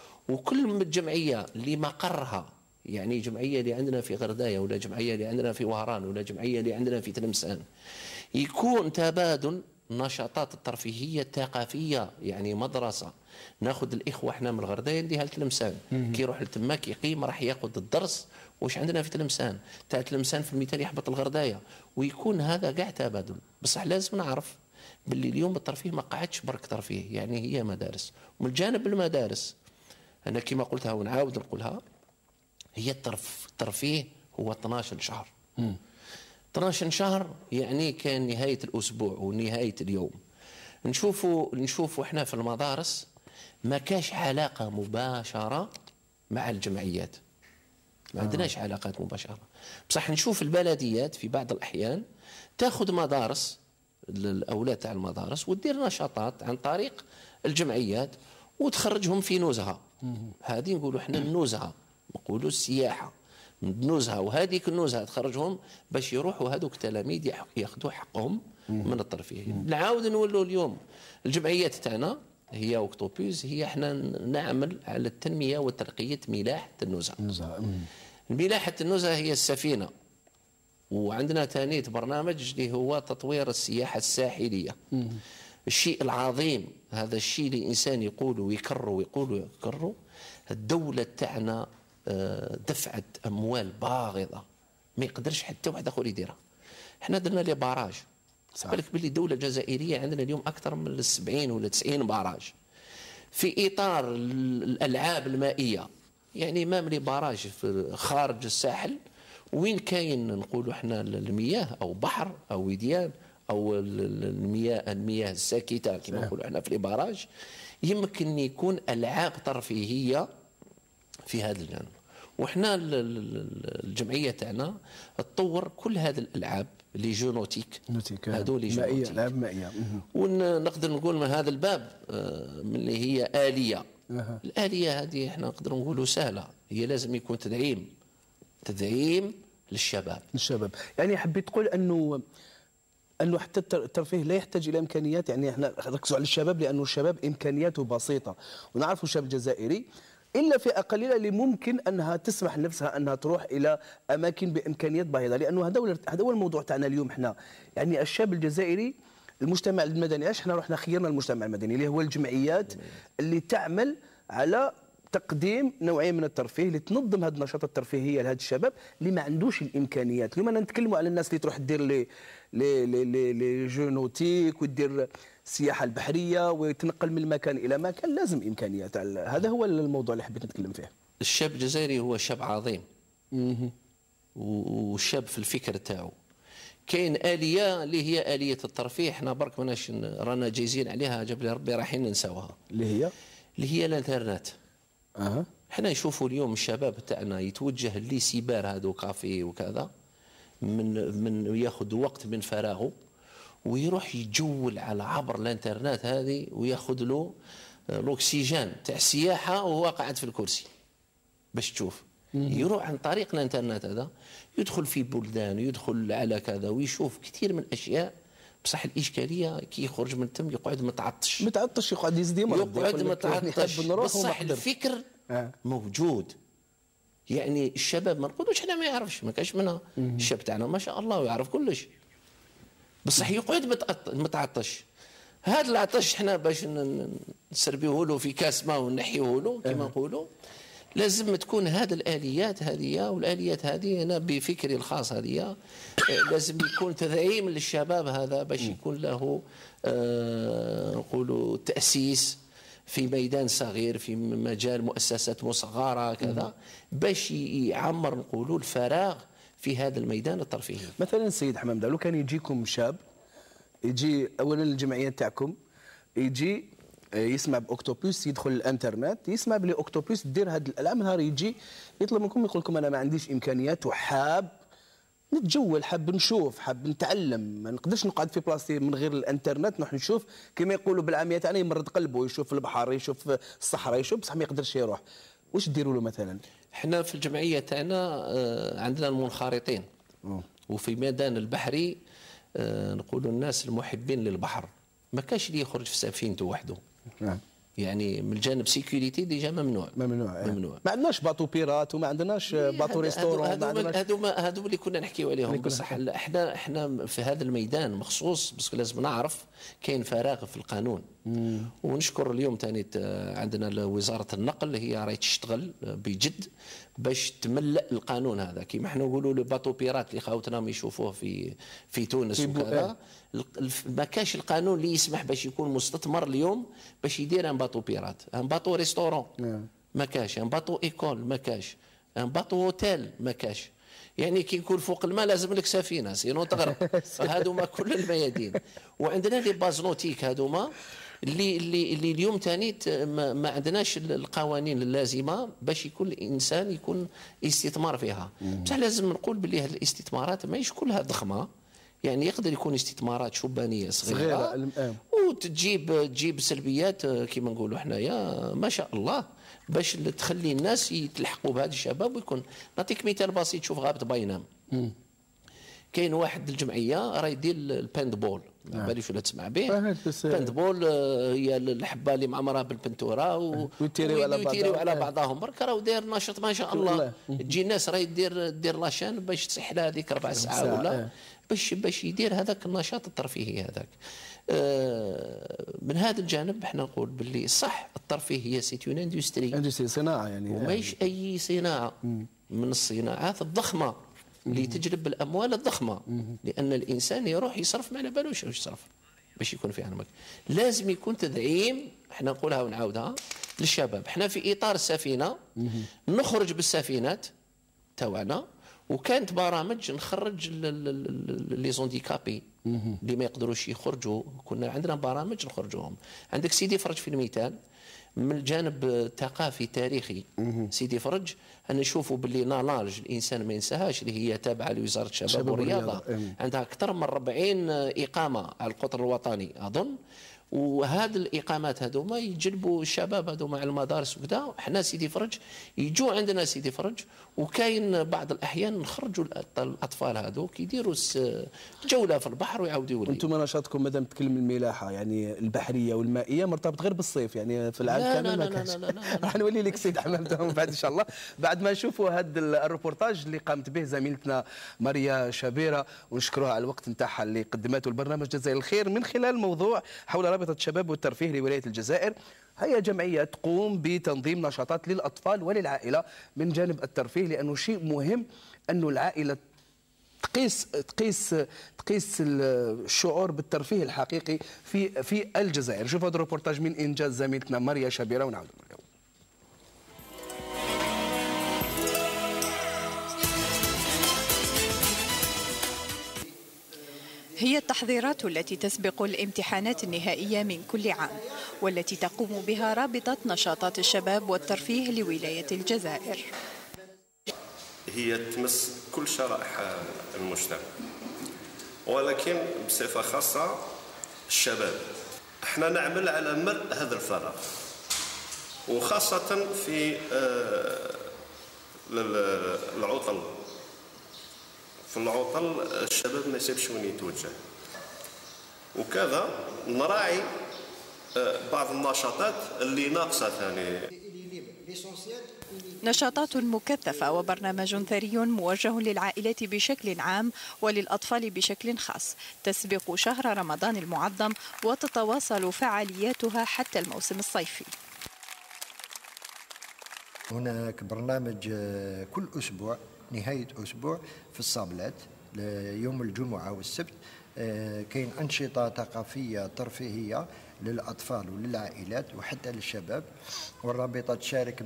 وكل جمعيه اللي مقرها، يعني جمعيه اللي عندنا في غردايه ولا جمعيه اللي عندنا في وهران ولا جمعيه اللي عندنا في تلمسان، يكون تبادل النشاطات الترفيهيه الثقافيه، يعني مدرسه. ناخذ الاخوه احنا من الغردايه نديها لتلمسان، كي يروح لتماك يقيم راح ياخذ الدرس واش عندنا في تلمسان، تاع تلمسان في المثال يحبط الغردايه، ويكون هذا كاع تبادل. بصح لازم نعرف باللي اليوم الترفيه ما قعدش برك ترفيه، يعني هي مدارس. ومن جانب المدارس انا كما قلتها ونعاود نقولها، هي الترف الترفيه هو اثناش شهر. مم. اثناش شهر يعني كان نهايه الاسبوع ونهايه اليوم. نشوفوا نشوفوا احنا في المدارس ما كاش علاقه مباشره مع الجمعيات، ما عندناش آه. علاقات مباشره. بصح نشوف البلديات في بعض الاحيان تاخذ مدارس الاولاد تاع المدارس ودير نشاطات عن طريق الجمعيات وتخرجهم في نزهه. هذه نقولوا احنا النزهه، نقولوا السياحه نزهه، وهذيك النزهه تخرجهم باش يروحوا هذوك التلاميذ ياخذوا حقهم من الترفيه. نعاود نقولوا اليوم الجمعيات تاعنا هي اوكتوبيس، هي احنا نعمل على التنميه وترقيه ملاحه النزهه. ملاحه النزهه هي السفينه، وعندنا ثاني برنامج اللي هو تطوير السياحه الساحليه. الشيء العظيم هذا الشيء اللي الانسان يقول ويكرر ويقول ويكرر، الدوله تاعنا دفعت اموال باغضه ما يقدرش حتى واحد اخر يديرها. احنا درنا لي باراج، بالك باللي الدوله الجزائريه عندنا اليوم اكثر من سبعين ولا تسعين باراج في اطار الالعاب المائيه. يعني ما ملي باراج في خارج الساحل وين كاين نقولوا احنا المياه او بحر او وديان او المياه المياه الساكته كما نقولوا احنا في الباراج، يمكن يكون العاب ترفيهيه في هذا الجانب. وحنا الجمعيه تاعنا تطور كل هذه الالعاب اللي جونوتيك، هذول جونوتيك العاب مائيه، ونقدر نقول من هذا الباب من اللي هي اليه. أه. الاليه هذه احنا نقدر نقولوا سهله، هي لازم يكون تدعيم تدعيم للشباب. للشباب، يعني حبيت تقول انه انه حتى الترفيه لا يحتاج الى امكانيات، يعني احنا ركزوا على الشباب لانه الشباب امكانياته بسيطه، ونعرفوا الشاب الجزائري الا فئه قليله اللي ممكن انها تسمح لنفسها انها تروح الى اماكن بامكانيات باهظه، لانه هذا هذا هو الموضوع تاعنا اليوم. احنا يعني الشاب الجزائري المجتمع المدني. علاش حنا رحنا خيرنا المجتمع المدني اللي هو الجمعيات اللي تعمل على تقديم نوعيه من الترفيه اللي تنظم هذه النشاطات الترفيهيه لهذا الشباب اللي ما عندوش الامكانيات. اليوم انا نتكلموا على الناس اللي تروح دير لي لي لي لي جونوتيك ودير السياحه البحريه ويتنقل من مكان الى مكان، لازم امكانيات. هذا هو الموضوع اللي حبيت نتكلم فيه. الشاب الجزائري هو شاب عظيم وشاب في الفكر تاعو. كاين آلية اللي هي آلية الترفيه، احنا برك ماناش رانا جايزين عليها جاب لي ربي رايحين ننساوها، اللي هي اللي هي الانترنت. اها احنا نشوفوا اليوم الشباب تاعنا يتوجه لي سيبار هذو كافي وكذا، من من ياخذ وقت من فراغه ويروح يتجول على عبر الانترنت هذه وياخذ له الاكسجين تاع السياحه وهو قاعد في الكرسي باش تشوف. يروح عن طريق الانترنت هذا يدخل في بلدان ويدخل على كذا ويشوف كثير من الاشياء. بصح الاشكاليه كي يخرج من تم يقعد متعطش متعطش يقعد يزيد يمرض يقعد متعطش. بصح الفكر آه. موجود. يعني الشباب ما نقولوش احنا ما يعرفش، ما كاش منها. الشاب تاعنا ما شاء الله ويعرف كلش، بصح يقعد متعطش. هذا العطش احنا باش نسربيوه له في كاس ماء ونحيوه له كما نقولوا، لازم تكون هذه الاليات هذه، والاليات هذه انا بفكري الخاص هذه لازم يكون تدعيم للشباب هذا باش يكون له آه نقولوا تاسيس في ميدان صغير في مجال مؤسسات مصغره كذا باش يعمر نقولوا الفراغ في هذا الميدان الترفيهي. مثلا سيد حمام لو كان يجيكم شاب يجي اولا الجمعيه تاعكم يجي يسمع باوكتوبوس، يدخل الانترنت يسمع بلي اوكتوبوس دير هذه الالعاب، نهار يجي يطلب منكم يقول لكم انا ما عنديش امكانيات وحاب نتجول، حاب نشوف، حاب نتعلم، ما نقدرش نقعد في بلاصتي من غير الانترنت نروح نشوف كما يقولوا بالعاميه تاعنا يمرض قلبه، يشوف البحر يشوف الصحراء يشوف، بصح ما يقدرش يروح. واش ديروا له مثلا؟ احنا في الجمعيه تاعنا عندنا المنخرطين وفي ميدان البحري نقولوا الناس المحبين للبحر، ما كاش اللي يخرج في سفينته وحده. نعم. يعني من الجانب سيكوريتي ديجا ممنوع ممنوع ممنوع. ما عندناش باطو بيرات وما عندناش باطو ريستورون، ما عندناش هذو هذو اللي كنا نحكيو عليهم. بصح احنا احنا في هذا الميدان مخصوص بس لازم نعرف كاين فراغ في القانون. مم. ونشكر اليوم ثاني عندنا وزاره النقل هي راهي تشتغل بجد باش تملأ القانون هذا كيما احنا نقولوا لو باطو بيرات اللي خاوتنا يشوفوه في في تونس وكذا. ما كاش القانون اللي يسمح باش يكون مستثمر اليوم باش يدير ان باطو بيرات، ان باطو ريستورون ما كاش، ان باطو ايكول ما كاش، ان باطو هوتيل ما كاش. يعني كي يكون فوق الماء لازم لك سفينه سينو تغرق. هذوما كل الميادين. وعندنا لي باز نوتيك هذوما اللي اللي اللي اليوم ثاني ما, ما عندناش القوانين اللازمه باش يكون الانسان يكون استثمار فيها. بصح لازم نقول باللي هذه الاستثمارات ماهيش كلها ضخمه، يعني يقدر يكون استثمارات شبانيه صغيره, صغيرة. وتجيب تجيب سلبيات كما نقولوا حنايا ما شاء الله باش تخلي الناس يتلحقوا بهذا الشباب. ويكون نعطيك مثال بسيط، شوف غابه باينام كاين واحد الجمعيه راه يدير الباند بول، ما باليش ولا تسمع به. الباند بول هي الحبه اللي معمرها بالبنتوره ويتيريو على بعضهم على بعضهم برك راهو داير نشاط ما شاء الله. تجي الناس راهي دير دير لاشين باش تصح لها هذيك ربع ساعه ولا باش باش يدير هذاك النشاط الترفيهي هذاك. من هذا الجانب احنا نقول باللي صح الترفيه هي سيتون اندستري، اندستري صناعه يعني وماهيش اي صناعه من الصناعات الضخمه اللي تجلب الاموال الضخمه، لان الانسان يروح يصرف ما على بالوش واش يصرف باش يكون في عمك. لازم يكون تدعيم، احنا نقولها ونعاودها للشباب. احنا في اطار السفينه نخرج بالسفينات تاعنا، وكانت برامج نخرج لي زونديكابي اللي ما يقدروش يخرجوا، كنا عندنا برامج نخرجوهم. عندك سيدي فرج في المثال من الجانب الثقافي التاريخي. سيدي فرج أنا نشوفوا باللي نالج الإنسان ما ينساهاش اللي هي تابعة لوزارة الشباب والرياضة، عندها أكثر من أربعين إقامة على القطر الوطني أظن، وهذه الاقامات هذوما يجلبوا الشباب هذوما على المدارس وكذا. حنا سيدي فرج يجوا عندنا سيدي فرج، وكاين بعض الاحيان نخرجوا الاطفال هذوك يديروا جوله في البحر ويعاودوا يوليو. انتم نشاطكم مادام تكلم الملاحه يعني البحريه والمائيه مرتبط غير بالصيف، يعني في العام لا كامل لا ما لا كانش. لا لا لا لا. راح نولي لك سيد حمام بعد ان شاء الله، بعد ما نشوفوا هذا الروبورتاج اللي قامت به زميلتنا ماريا شبيره، ونشكروها على الوقت نتاعها اللي قدمته البرنامج جزائر الخير من خلال موضوع حول رابطه الشباب والترفيه لولايه الجزائر. هي جمعيه تقوم بتنظيم نشاطات للاطفال وللعائله من جانب الترفيه، لانه شيء مهم انه العائله تقيس تقيس تقيس الشعور بالترفيه الحقيقي في في الجزائر. شوف هذا الروبورتاج من انجاز زميلتنا ماريا شبيره ونعود نرجعوا. هي التحضيرات التي تسبق الامتحانات النهائية من كل عام، والتي تقوم بها رابطة نشاطات الشباب والترفيه لولاية الجزائر. هي تمس كل شرائح المجتمع، ولكن بصفة خاصة الشباب. احنا نعمل على ملء هذا الفراغ، وخاصة في العطل. في العطل الشباب ما يسيبش وين يتوجه، وكذا نراعي بعض النشاطات اللي ناقصة ثاني. نشاطات مكثفة وبرنامج ثري موجه للعائلات بشكل عام وللأطفال بشكل خاص، تسبق شهر رمضان المعظم وتتواصل فعالياتها حتى الموسم الصيفي. هناك برنامج كل أسبوع نهاية أسبوع في الصابلات يوم الجمعة والسبت، كاين أنشطة ثقافية ترفيهية للأطفال وللعائلات وحتى للشباب، والرابطة تشارك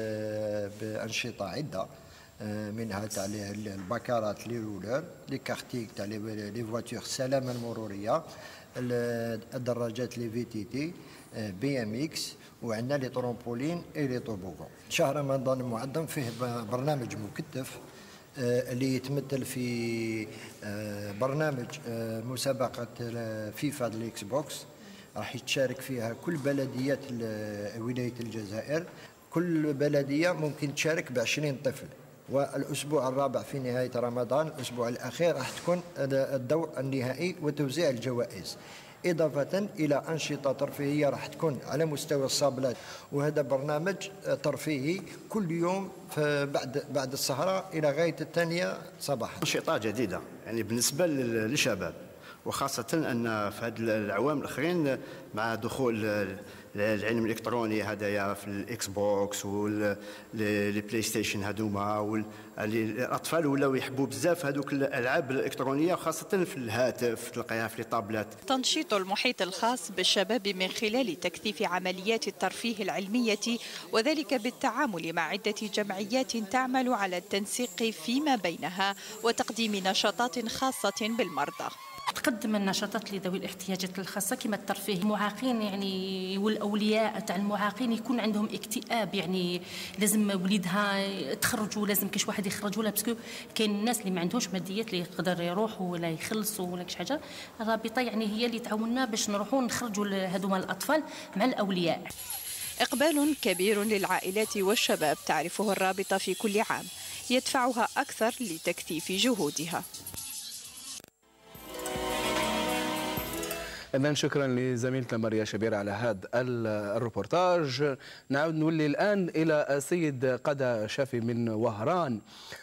بأنشطة عدة، منها تاع الباكارات لي رولر، لي كارتيك تاع لي فواتور السلامة المرورية، الدراجات لي في تي تي، بي ام اكس، وعندنا لي ترومبولين اي لي توبوغون. شهر رمضان المعظم فيه برنامج مكثف اللي يتمثل في برنامج مسابقة فيفا للإكس بوكس، راح يتشارك فيها كل بلديات ولاية الجزائر. كل بلدية ممكن تشارك بعشرين طفل. والأسبوع الرابع في نهاية رمضان الأسبوع الأخير راح تكون الدور النهائي وتوزيع الجوائز، إضافة إلى أنشطة ترفيهية راح تكون على مستوى الصابلات. وهذا برنامج ترفيهي كل يوم بعد بعد السهرة إلى غاية الثانية صباحا. أنشطة جديدة يعني بالنسبة للشباب، وخاصة أن في هذه الأعوام الأخرين مع دخول العلم الإلكتروني هذايا في الإكس بوكس والبلاي ستيشن هذوما، الأطفال ولاو يحبوا بزاف هذوك الألعاب الإلكترونية، خاصة في الهاتف تلقاها في الطابلات. تنشيط المحيط الخاص بالشباب من خلال تكثيف عمليات الترفيه العلمية، وذلك بالتعامل مع عدة جمعيات تعمل على التنسيق فيما بينها وتقديم نشاطات خاصة بالمرضى. تقدم النشاطات لذوي الاحتياجات الخاصه كما الترفيه. المعاقين يعني والاولياء تاع المعاقين يكون عندهم اكتئاب، يعني لازم وليدها تخرجوا، لازم كاش واحد يخرجوا لها، باسكو كاين الناس اللي ما عندهمش ماديات اللي يقدر يروحوا ولا يخلصوا ولا كاش حاجه. الرابطه يعني هي اللي تعاوننا باش نروحوا نخرجوا هذوما الاطفال مع الاولياء. إقبال كبير للعائلات والشباب تعرفه الرابطة في كل عام، يدفعها أكثر لتكثيف جهودها. إذن شكرا لزميلتنا ماريا شبيرة على هذا الروبورتاج. نعود نولي الآن إلى السيد قدا شافي من وهران،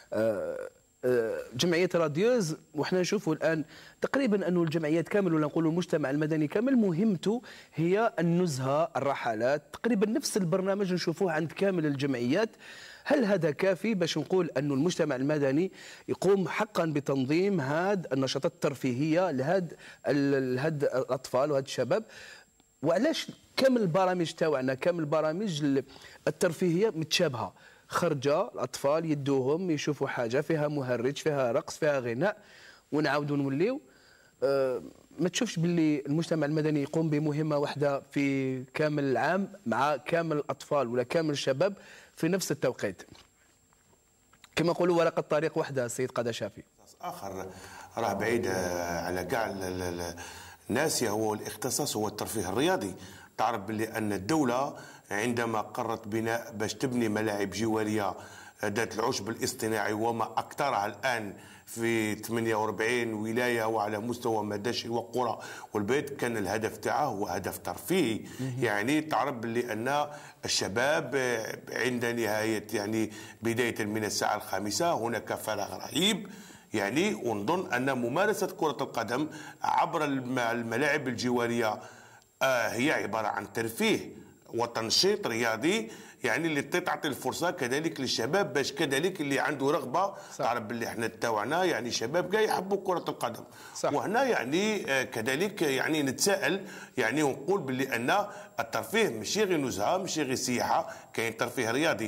جمعية راديوز. وحنا نشوفوا الآن تقريبا أنه الجمعيات كامل ولا نقولوا المجتمع المدني كامل مهمته هي النزهة، الرحلات، تقريبا نفس البرنامج نشوفوه عند كامل الجمعيات. هل هذا كافي باش نقول أن المجتمع المدني يقوم حقا بتنظيم هذه النشاطات الترفيهية لهاد لهاد الأطفال وهاد الشباب؟ وعلاش كامل البرامج تاعنا كامل البرامج الترفيهية متشابهة؟ خرجة الأطفال يدوهم يشوفوا حاجة فيها مهرج، فيها رقص، فيها غناء، ونعاودوا نوليو. أه ما تشوفش باللي المجتمع المدني يقوم بمهمة واحدة في كامل العام مع كامل الأطفال ولا كامل الشباب في نفس التوقيت؟ كما نقولوا ورقة طريق واحدة. السيد قدا شافي آخر راه بعيد على كاع ناسيه هو الاختصاص هو الترفيه الرياضي. تعرف باللي أن الدولة عندما قررت بناء باش تبني ملاعب جوارية ذات العشب الاصطناعي وما أكثرها الآن في ثمانية وأربعين ولاية وعلى مستوى مداشي وقرى والبيت، كان الهدف تاعه هو هدف ترفيهي. يعني تعرف باللي أن الشباب عند نهاية يعني بداية من الساعة الخامسة هناك فراغ رهيب يعني، ونظن أن ممارسة كرة القدم عبر الملاعب الجوارية آه هي عبارة عن ترفيه وتنشيط رياضي، يعني اللي تعطي الفرصه كذلك للشباب باش كذلك اللي عنده رغبه. تعرف باللي احنا تاوعنا يعني شباب كاع يحبوا كره القدم. صح. وهنا يعني آه كذلك يعني نتساءل يعني ونقول باللي ان الترفيه ماشي غير نزهه، ماشي غير سياحه، كاين ترفيه رياضي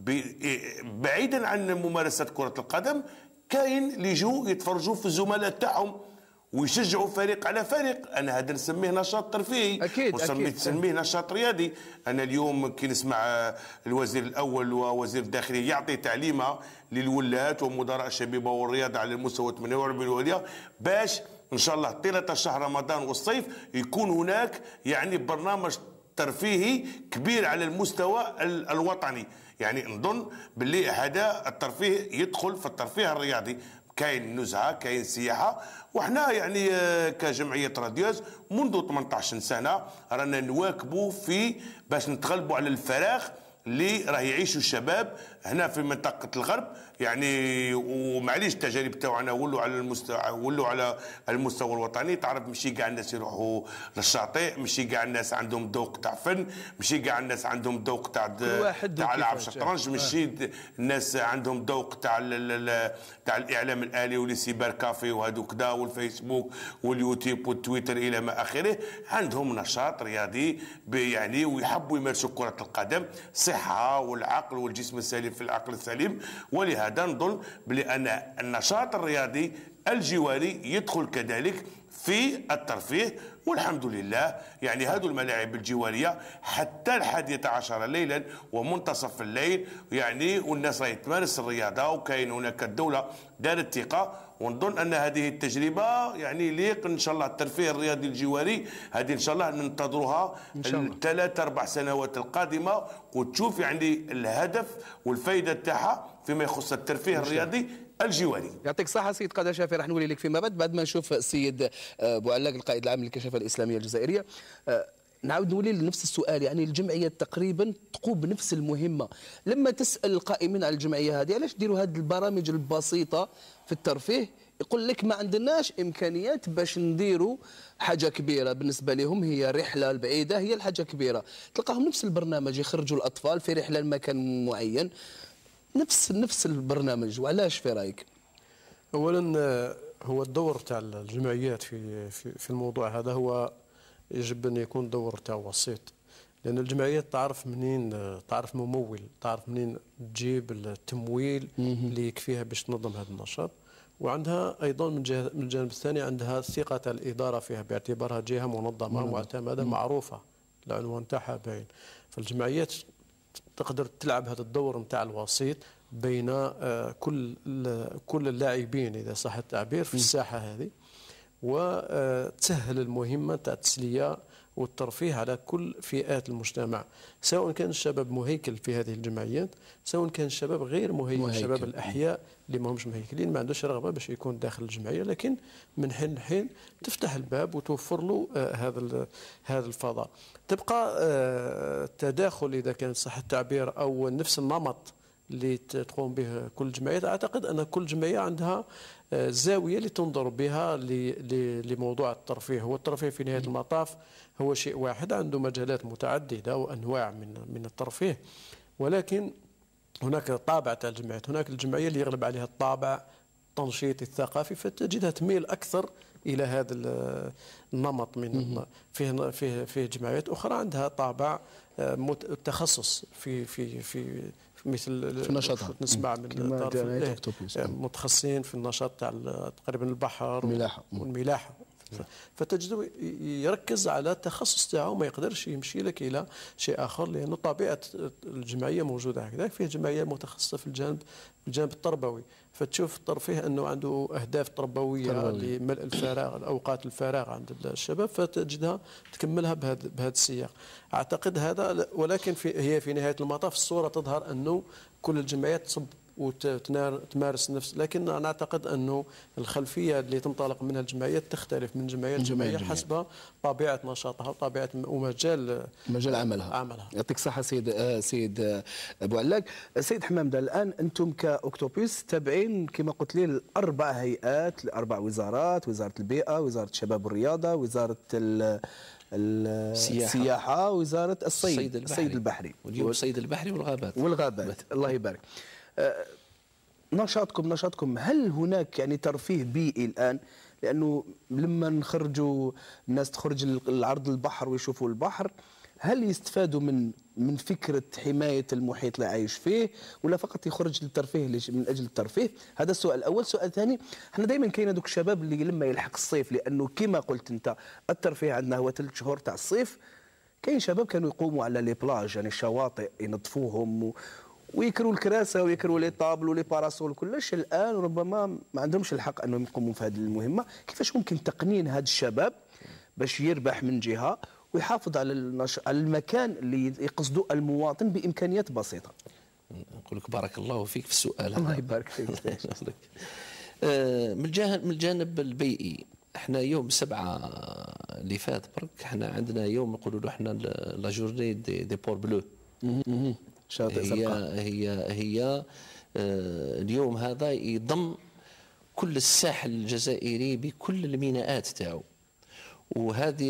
بعيدا عن ممارسه كره القدم. كاين اللي يجوا يتفرجوا في الزملاء تاعهم ويشجعوا فريق على فريق، انا هذا نسميه نشاط ترفيهي. اكيد اكيد نسميه نشاط رياضي. انا اليوم كي نسمع الوزير الاول ووزير الداخليه يعطي تعليمه للولاة ومدراء الشبيبه والرياضه على المستوى ثمانية وأربعين ولايه باش ان شاء الله طيله شهر رمضان والصيف يكون هناك يعني برنامج ترفيهي كبير على المستوى الوطني. يعني نظن باللي هذا الترفيه يدخل في الترفيه الرياضي. كاين نزهه، كاين سياحه، وحنا يعني كجمعيه راديوز منذ ثمانية عشر سنه رانا نواكبوا في باش نتغلبوا على الفراغ اللي راه يعيشوا الشباب هنا في منطقه الغرب. يعني ومعليش التجارب تاعنا ولوا على المستوى ولوا على المستوى الوطني. تعرف ماشي كاع الناس يروحوا للشاطئ، ماشي كاع الناس عندهم ذوق تاع فن، ماشي كاع الناس عندهم ذوق تاع تاع لعب شطرنج، ماشي الناس عندهم ذوق تاع تاع الاعلام الالي والسيبر كافي وهذوك كذا والفيسبوك واليوتيوب والتويتر الى ما اخره. عندهم نشاط رياضي يعني ويحبوا يمارسوا كره القدم، صحه والعقل والجسم السليم في العقل السليم. ولهذا نظن بأن النشاط الرياضي الجواري يدخل كذلك في الترفيه. والحمد لله يعني هذو الملاعب الجواريه حتى الحادية عشر ليلا ومنتصف الليل يعني والناس راهي تمارس الرياضه، وكاين هناك الدوله دارت ثقه. ونظن ان هذه التجربه يعني ليق ان شاء الله الترفيه الرياضي الجواري هذه ان شاء الله ننتظروها الثلاث اربع سنوات القادمه وتشوف يعني الهدف والفائده تاعها فيما يخص الترفيه الرياضي الجواري. يعطيك الصحة سيد قادة شافي، راح نولي لك فيما بعد بعد ما نشوف السيد بوعلاق القائد العام للكشافة الإسلامية الجزائرية. نعاود نولي لنفس السؤال، يعني الجمعية تقريبا تقوم بنفس المهمة. لما تسأل القائمين على الجمعية هذه علاش ديروا هذه البرامج البسيطة في الترفيه، يقول لك ما عندناش إمكانيات باش نديروا حاجة كبيرة. بالنسبة لهم هي الرحلة البعيدة هي الحاجة كبيرة. تلقاهم نفس البرنامج يخرجوا الأطفال في رحلة لمكان معين، نفس نفس البرنامج. وعلاش في رايك؟ اولا هو الدور تاع الجمعيات في في في الموضوع هذا هو يجب ان يكون دور تاع وسيط، لان الجمعيات تعرف منين تعرف ممول، تعرف منين تجيب التمويل اللي يكفيها باش تنظم هذا النشاط، وعندها ايضا من جهه من الجانب الثاني عندها ثقه تاع الاداره فيها باعتبارها جهه منظمه معتمده معروفه، العنوان تاعها باين. فالجمعيات تقدر تلعب هذا الدور نتاع الوسيط بين كل كل اللاعبين اذا صح التعبير في الساحه هذه، وتسهل المهمه تاع التسليه والترفيه على كل فئات المجتمع، سواء كان الشباب مهيكل في هذه الجمعيات سواء كان الشباب غير مهيكل، الشباب الاحياء اللي ما همش مهيكلين ما عندوش رغبه باش يكون داخل الجمعيه، لكن من حين لحين تفتح الباب وتوفر له هذا هذا الفضاء. تبقى التداخل اذا كان صح التعبير او نفس النمط اللي تقوم به كل جمعية. أعتقد أن كل جمعية عندها زاوية اللي تنظر بها لموضوع الترفيه. هو الترفيه في نهاية المطاف هو شيء واحد، عنده مجالات متعددة وأنواع من من الترفيه، ولكن هناك طابع تاع الجمعيات. هناك الجمعية اللي يغلب عليها الطابع التنشيطي الثقافي فتجدها تميل أكثر إلى هذا النمط من فيه فيه فيه جمعيات أخرى عندها طابع تخصص في في في مثل في النشاطات نسمع من متخصصين في النشاط تاع تقريبا البحر والملاحه فتجده يركز على التخصص تاعو، ما يقدرش يمشي لك الى شيء اخر، لانه طبيعه الجمعيه موجوده هكذا. فيه جمعيه متخصصه في الجانب في الجانب التربوي، فتشوف الترفيه انه عنده اهداف تربويه لملء الفراغ، الاوقات الفراغ عند الشباب، فتجدها تكملها بهذا بهذا السياق. اعتقد هذا، ولكن في هي في نهايه المطاف الصوره تظهر انه كل الجمعيات تصب وتمارس نفس، لكن انا اعتقد انه الخلفيه اللي تنطلق منها الجمعيات تختلف من جمعيه لجمعيه حسب طبيعه نشاطها وطبيعه ومجال مجال عملها. عملها. يعطيك الصحه سيد آه سيد ابو علاق. سيد حمامده، الان انتم كاوكتوبيس تابعين كما قلت لي الاربع هيئات، الاربع وزارات، وزاره البيئه، وزاره الشباب والرياضه، وزاره السياحه, السياحة وزاره الصيد الصيد البحري, الصيد البحري. واليوم الصيد البحري والغابات والغابات الله يبارك. آه نشاطكم نشاطكم هل هناك يعني ترفيه بيئي الآن؟ لأنه لما نخرجوا الناس تخرج لعرض البحر ويشوفوا البحر، هل يستفادوا من من فكرة حماية المحيط اللي عايش فيه، ولا فقط يخرج للترفيه من أجل الترفيه؟ هذا السؤال الأول. السؤال الثاني، احنا دائما كاين هذوك الشباب اللي لما يلحق الصيف، لأنه كما قلت أنت الترفيه عندنا هو ثلاث شهور تاع الصيف، كاين شباب كانوا يقوموا على لي بلاج يعني الشواطئ ينظفوهم و ويكروا الكراسه ويكروا لي طابل ولي باراسول وكلش. الان ربما ما عندهمش الحق انهم يقوموا في هذه المهمه. كيفاش ممكن تقنين هذا الشباب باش يربح من جهه ويحافظ على النش... على المكان اللي يقصده المواطن بامكانيات بسيطه؟ نقول لك بارك الله فيك في السؤال. الله يبارك فيك. من الجانب من الجانب البيئي، احنا يوم سبعة اللي فات برك احنا عندنا يوم نقولوا له احنا لا جورني دي, دي بور بلو. هي هي هي آه اليوم هذا يضم كل الساحل الجزائري بكل الميناءات تاعو. وهذه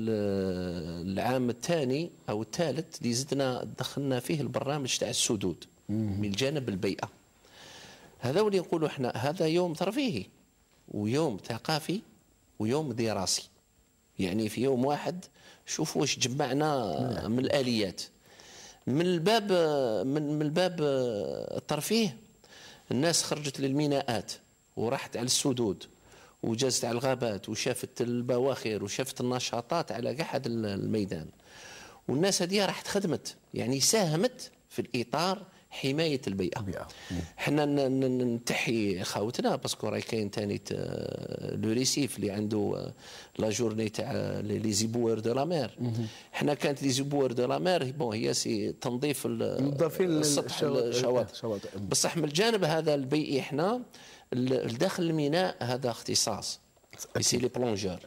العام الثاني او الثالث اللي زدنا دخلنا فيه البرنامج تاع السدود من الجانب البيئه. هذا اللي نقولوا احنا هذا يوم ترفيهي ويوم ثقافي ويوم دراسي. يعني في يوم واحد شوفوا واش جمعنا من الاليات. من الباب من من الباب الترفيه، الناس خرجت للميناءات وراحت على السدود وجازت على الغابات وشافت البواخر وشافت النشاطات على قاع هذا الميدان. والناس هذه راحت خدمت، يعني ساهمت في الاطار حمايه البيئه. حنا نتحي خاوتنا باسكو راهي كاين ثاني لو ريسيف اللي عنده لا جورني تاع لي زيبوار دو لا مير. حنا كانت لي زيبوار دو لا مير بون هي سي تنظيف السطح الشواطئ، بصح من الجانب هذا البيئي حنا داخل الميناء هذا اختصاص سي لي بلونجور.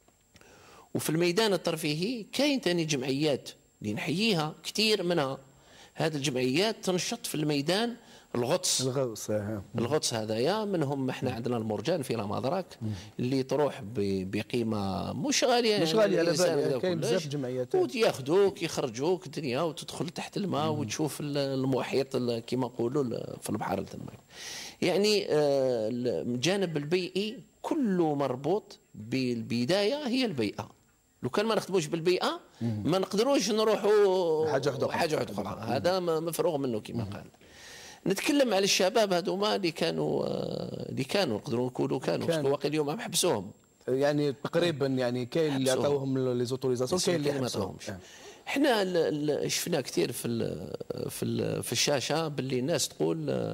وفي الميدان الترفيهي كاين ثاني جمعيات اللي نحييها كثير منها. هذه الجمعيات تنشط في الميدان الغطس. الغطس الغطس هذايا منهم احنا عندنا المرجان في لامادراك اللي تروح بقيمه مش غاليه، مش غاليه على بالي، كاين بزاف جمعيات وياخذوك يخرجوك الدنيا وتدخل تحت الماء وتشوف المحيط كما نقولوا في البحر تماك. يعني الجانب البيئي كله مربوط بالبدايه هي البيئه. لو كان ما نخدموش بالبيئه ما نقدروش نروحوا حاجه اخرى حاجه اخرى. هذا مفروغ منه كما قال. نتكلم على الشباب هذوما اللي كانوا اللي كانوا نقدروا نقولوا كانوا كان. واقع اليوم عم حبسوهم يعني تقريبا، يعني كاين اللي عطاوهم لي زوتوريزاسيون كاين اللي ما عطاوهمش. احنا شفنا كثير في ال في ال في الشاشه باللي الناس تقول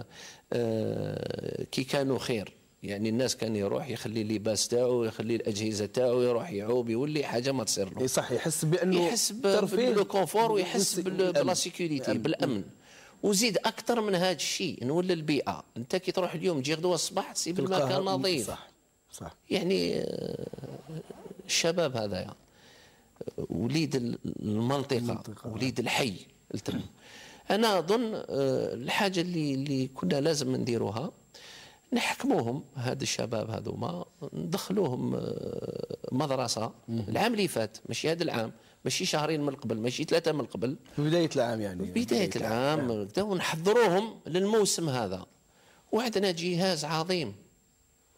كي كانوا خير. يعني الناس كان يروح يخلي اللباس تاعو يخلي الاجهزه تاعو يروح يعوب يولي حاجه ما تصير له. صح، يحس بانه يحس بالكونفور ويحس بلا سيكوريتي بالامن. وزيد اكثر من هذا الشيء نولي البيئه. انت كي تروح اليوم تجي غدوه الصباح تسيب المكان نظيف. صح صح. يعني الشباب هذايا وليد المنطقه وليد الحي. انا اظن الحاجه اللي اللي كنا لازم نديروها نحكموهم هاد الشباب هذوما، ندخلوهم مدرسه العام اللي فات، ماشي هذا العام، ماشي شهرين من قبل، ماشي ثلاثه من قبل، في بدايه العام يعني بدايه العام كذا، ونحضروهم للموسم هذا. وعندنا جهاز عظيم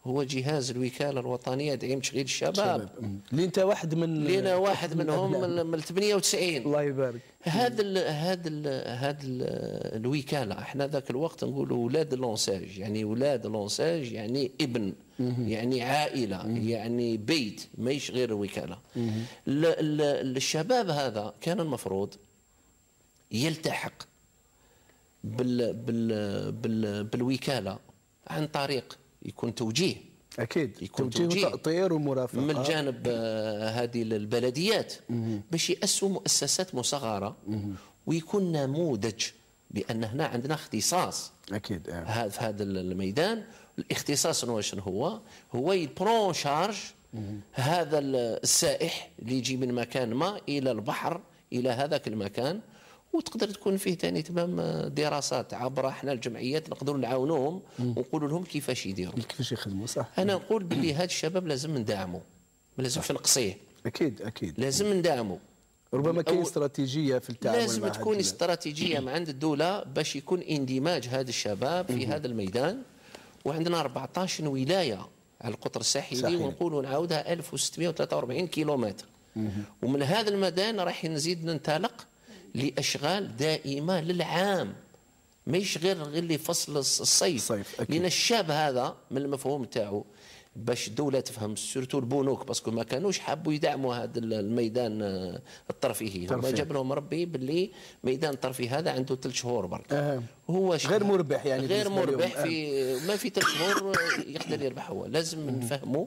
هو جهاز الوكاله الوطنيه لدعم تشغيل الشباب اللي انت واحد من اللي انا واحد منهم من, من ثمانية وتسعين. الله يبارك. هذا ال هذا ال هذا الوكاله احنا ذاك الوقت نقولوا اولاد لونساج، يعني اولاد لونساج يعني ابن، يعني عائله، يعني بيت، ماهيش غير وكاله. الشباب هذا كان المفروض يلتحق بال بال بال بالوكاله عن طريق يكون توجيه، اكيد يكون توجيه, توجيه وتأطير ومرافقه من جانب هذه البلديات باش يأسوا مؤسسات مصغره ويكون نموذج بان هنا عندنا اختصاص. اكيد هذا في هذا الميدان. الاختصاص واش هو؟ هو يبرون شارج هذا السائح اللي يجي من مكان ما الى البحر الى هذاك المكان، وتقدر تكون فيه ثاني تمام دراسات عبر احنا الجمعيات نقدروا نعاونوهم ونقولوا لهم كيفاش يديروا كيفاش يخدموا. صح. انا نقول باللي هذا الشباب لازم ندعمه، ما لازمش نقصيه. اكيد اكيد لازم ندعمه. ربما كاين استراتيجيه في التعامل، لازم مع تكون استراتيجيه من عند الدوله باش يكون اندماج هذا الشباب في هذا الميدان. وعندنا أربعطاش ولايه على القطر الساحلي، ونقولوا نعاودها ألف وستمائة وثلاثة وأربعين كيلومتر. ومن هذا الميدان راح نزيد ننطلق لاشغال دائمه للعام، ماهيش غير غير اللي فصل الصيف. لان الشاب هذا من المفهوم تاعو باش الدوله تفهم سورتو البنوك باسكو ما كانوش حابوا يدعموا هذا الميدان الترفيهي. هما جاب لهم ربي باللي ميدان الترفيه هذا عنده ثلاث شهور برك. أه. هو غير مربح، يعني غير مربح في ما في ثلاث شهور يقدر يربح. هو لازم نفهموا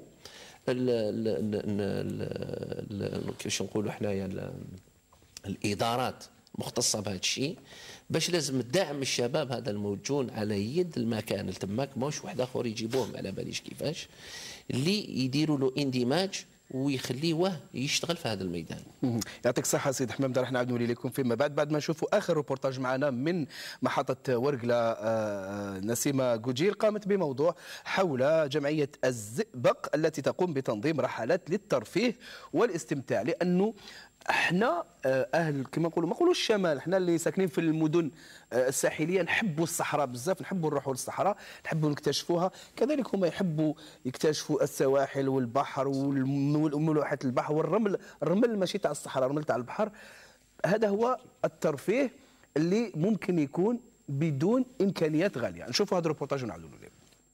كيفاش نقولوا حنايا الادارات مختصه بهذا الشيء، باش لازم تدعم الشباب هذا الموجود على يد المكان اللي تماك، ماهوش واحد اخر يجيبوهم على باليش كيفاش اللي يديروا له اندماج ويخليوه يشتغل في هذا الميدان. يعطيك الصحه سيد حمام. راح نعاودوا لكم فيما بعد بعد ما نشوفوا اخر روبورتاج معنا من محطه ورقله. نسيمه جوجير قامت بموضوع حول جمعيه الزئبق التي تقوم بتنظيم رحلات للترفيه والاستمتاع، لانه احنا اهل كما نقولوا ما نقولوش الشمال، احنا اللي ساكنين في المدن الساحليه نحبوا الصحراء بزاف، نحبوا نروحوا للصحراء، نحبوا نكتشفوها، كذلك هما يحبوا يكتشفوا السواحل والبحر وملوحه البحر والرمل. الرمل ماشي تاع الصحراء، الرمل تاع البحر. هذا هو الترفيه اللي ممكن يكون بدون امكانيات غاليه. نشوفوا هذا الروبورتاج ونعاودوا له.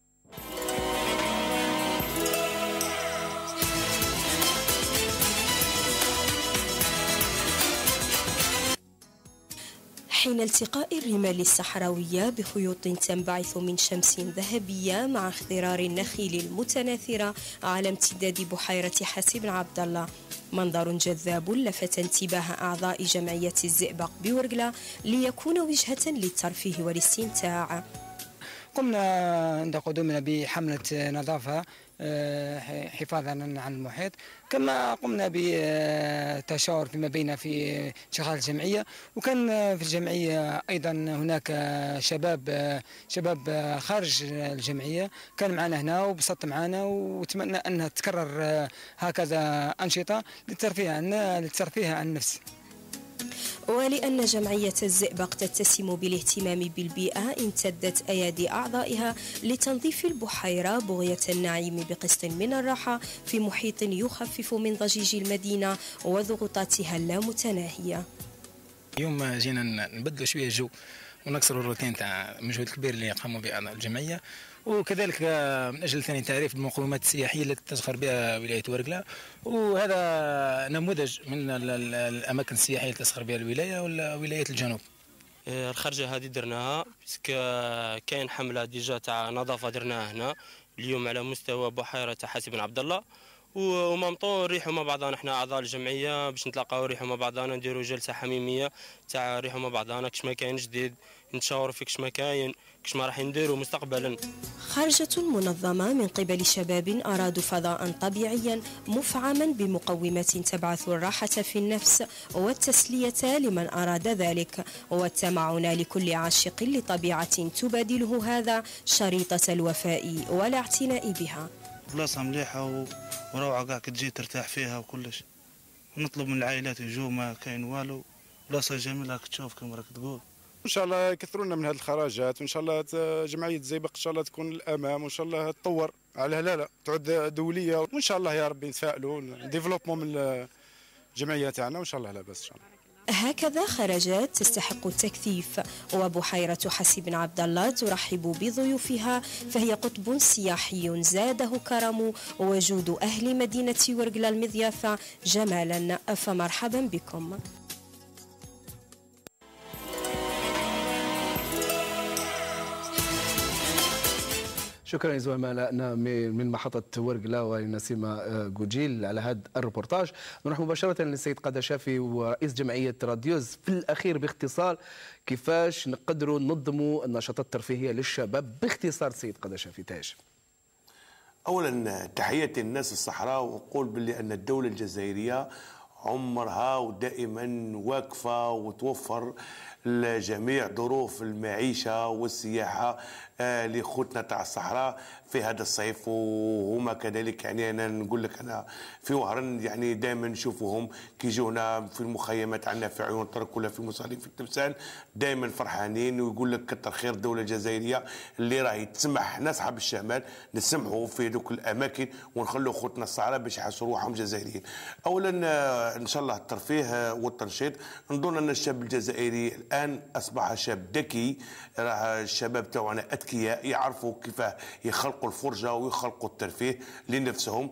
حين التقاء الرمال الصحراوية بخيوط تنبعث من شمس ذهبية مع اخضرار النخيل المتناثرة على امتداد بحيرة حسي بن عبد الله، منظر جذاب لفت انتباه أعضاء جمعية الزئبق بورقلة ليكون وجهة للترفيه والاستمتاع. قمنا عند قدومنا بحملة نظافة حفاظا عن المحيط، كما قمنا بتشاور فيما بين في شغال الجمعية. وكان في الجمعية أيضا هناك شباب شباب خارج الجمعية كان معنا هنا وبسط معنا، وتمنى أنها تكرر هكذا أنشطة للترفيه عن للترفيه عن النفس. ولأن جمعية الزئبق تتسم بالاهتمام بالبيئة امتدت أيادي أعضائها لتنظيف البحيرة بغية النعيم بقسط من الراحة في محيط يخفف من ضجيج المدينة وضغوطاتها اللامتناهية. اليوم جينا نبدلوا شوية الجو ونكسروا الروتين تاع المجهود الكبير اللي قاموا به أعضاء الجمعية، وكذلك من أجل ثاني تعريف المقومات السياحية التي تزخر بها ولاية ورقلة، وهذا نموذج من الأماكن السياحية التي تزخر بها الولاية وولاية الجنوب. الخرجة هذه درناها كاين حملة ديجا تاع نظافة درناها هنا اليوم على مستوى بحيرة حسي بن عبد الله، ومامطون نريحوا مع بعضنا احنا اعضاء الجمعيه باش نتلاقاو نريحوا مع بعضنا، نديروا جلسه حميميه تاع نريحوا مع بعضنا كش ما كاين جديد، نتشاوروا في كش ما كاين كش ما راح نديروا مستقبلا. خرجة منظمة من قبل شباب أرادوا فضاء طبيعيا مفعما بمقومات تبعث الراحة في النفس والتسلية لمن أراد ذلك، والتمعن لكل عاشق لطبيعة تبادله هذا شريطة الوفاء والاعتناء بها. بلاصة مليحة وروعة قاع تجي ترتاح فيها وكلش، ونطلب من العائلات يجوا ما كاين والو، بلاصة جميلة راك تشوف كما راك تقول ان شاء الله يكثروا لنا من هذه الخراجات، وان شاء الله جمعيه زيبق ان شاء الله تكون الامام، وان شاء الله تطور على هلاله تعود دوليه، وان شاء الله يا ربي نتفائلوا ديفلوبمون من الجمعيه تاعنا، وان شاء الله لاباس ان شاء الله. هكذا خرجات تستحق التكثيف، وبحيرة حسي بن عبد الله ترحب بضيوفها، فهي قطب سياحي زاده كرم وجود أهل مدينة ورقلة المضيافة جمالا، فمرحبا بكم. شكرا زملائنا من محطة ورقلة ونسيمة جوجيل على هذا الريبورتاج. نروح مباشرة للسيد قادة شافي ورئيس جمعية راديوز. في الأخير باختصار كيفاش نقدروا ننظموا النشاطات الترفيهية للشباب باختصار سيد قادة شافي تاج؟ أولا تحياتي للناس الصحراء، وأقول باللي أن الدولة الجزائرية عمرها ودائما واقفة وتوفر لجميع ظروف المعيشة والسياحة لخوتنا تاع الصحراء في هذا الصيف، وهما كذلك. يعني انا نقول لك انا في وهران يعني دائما نشوفوهم كيجونا في المخيمات عندنا في عيون ترك ولا في المصالين في التمثال، دائما فرحانين، ويقول لك كثر خير الدوله الجزائريه اللي راهي تسمح نصحاب الشمال نسمحوا في ذوك الاماكن ونخلوا خوتنا الصحراء باش يحسوا روحهم جزائريين. اولا ان شاء الله الترفيه والتنشيط، نظن ان الشاب الجزائري الان اصبح شاب ذكي، راه الشباب تاعنا اذكياء يعرفوا كيف يخلقوا الفرجه ويخلقوا الترفيه لنفسهم،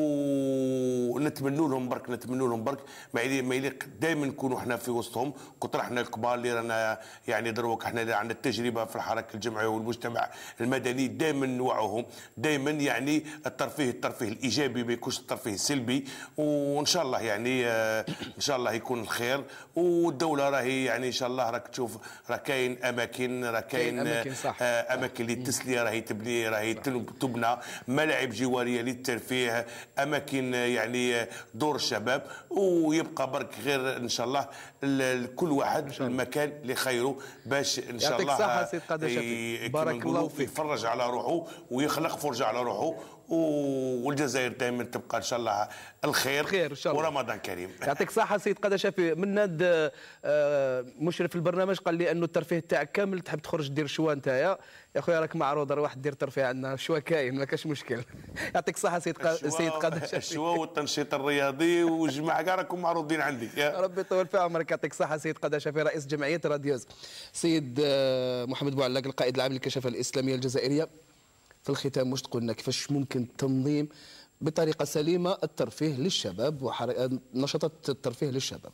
ونتمنوا لهم برك نتمنوا لهم برك ما يليق دائما نكونوا احنا في وسطهم، كثر احنا الكبار اللي رانا يعني دروك احنا اللي عندنا التجربه في الحركه الجمعيه والمجتمع المدني، دائما نوعوهم دائما يعني الترفيه الترفيه الايجابي ما يكونش الترفيه السلبي، وان شاء الله يعني ان شاء الله يكون الخير. والدوله راهي يعني ان شاء الله راك تشوف راه كاين اماكن راه كاين اماكن, أماكن للتسليه راهي تبني راهي تبنى، ملاعب جواريه للترفيه، اماكن يعني دور الشباب، ويبقى برك غير ان شاء الله كل واحد المكان اللي خيره باش ان شاء الله يعطيك الصحه سيد قادة شافي، بارك الله فيك، يفرج على روحه ويخلق فرجه على روحه، والجزائر دائما تبقى ان شاء الله الخير خير ان شاء الله، ورمضان كريم. يعطيك الصحه سيد قادة شافي. من هذا مشرف البرنامج قال لي انه الترفيه تاعك كامل تحب تخرج دير شوا نتايا يا خويا، راك معروض راه واحد دير ترفيه عندنا شوا كاين ما كاش مشكل. يعطيك الصحه سيد قا... سيد قادة شافي. الشوا والتنشيط الرياضي والجماعه كاع راكم معروضين عندك يا ربي يطول في عمرك. يعطيك الصحه سيد قادة شافي رئيس جمعيه راديوز. سيد محمد بوعلاق القائد العام للكشافه الاسلاميه الجزائريه، في الختام واش تقول لنا كيفاش ممكن تنظيم بطريقه سليمه الترفيه للشباب ونشاطات الترفيه للشباب؟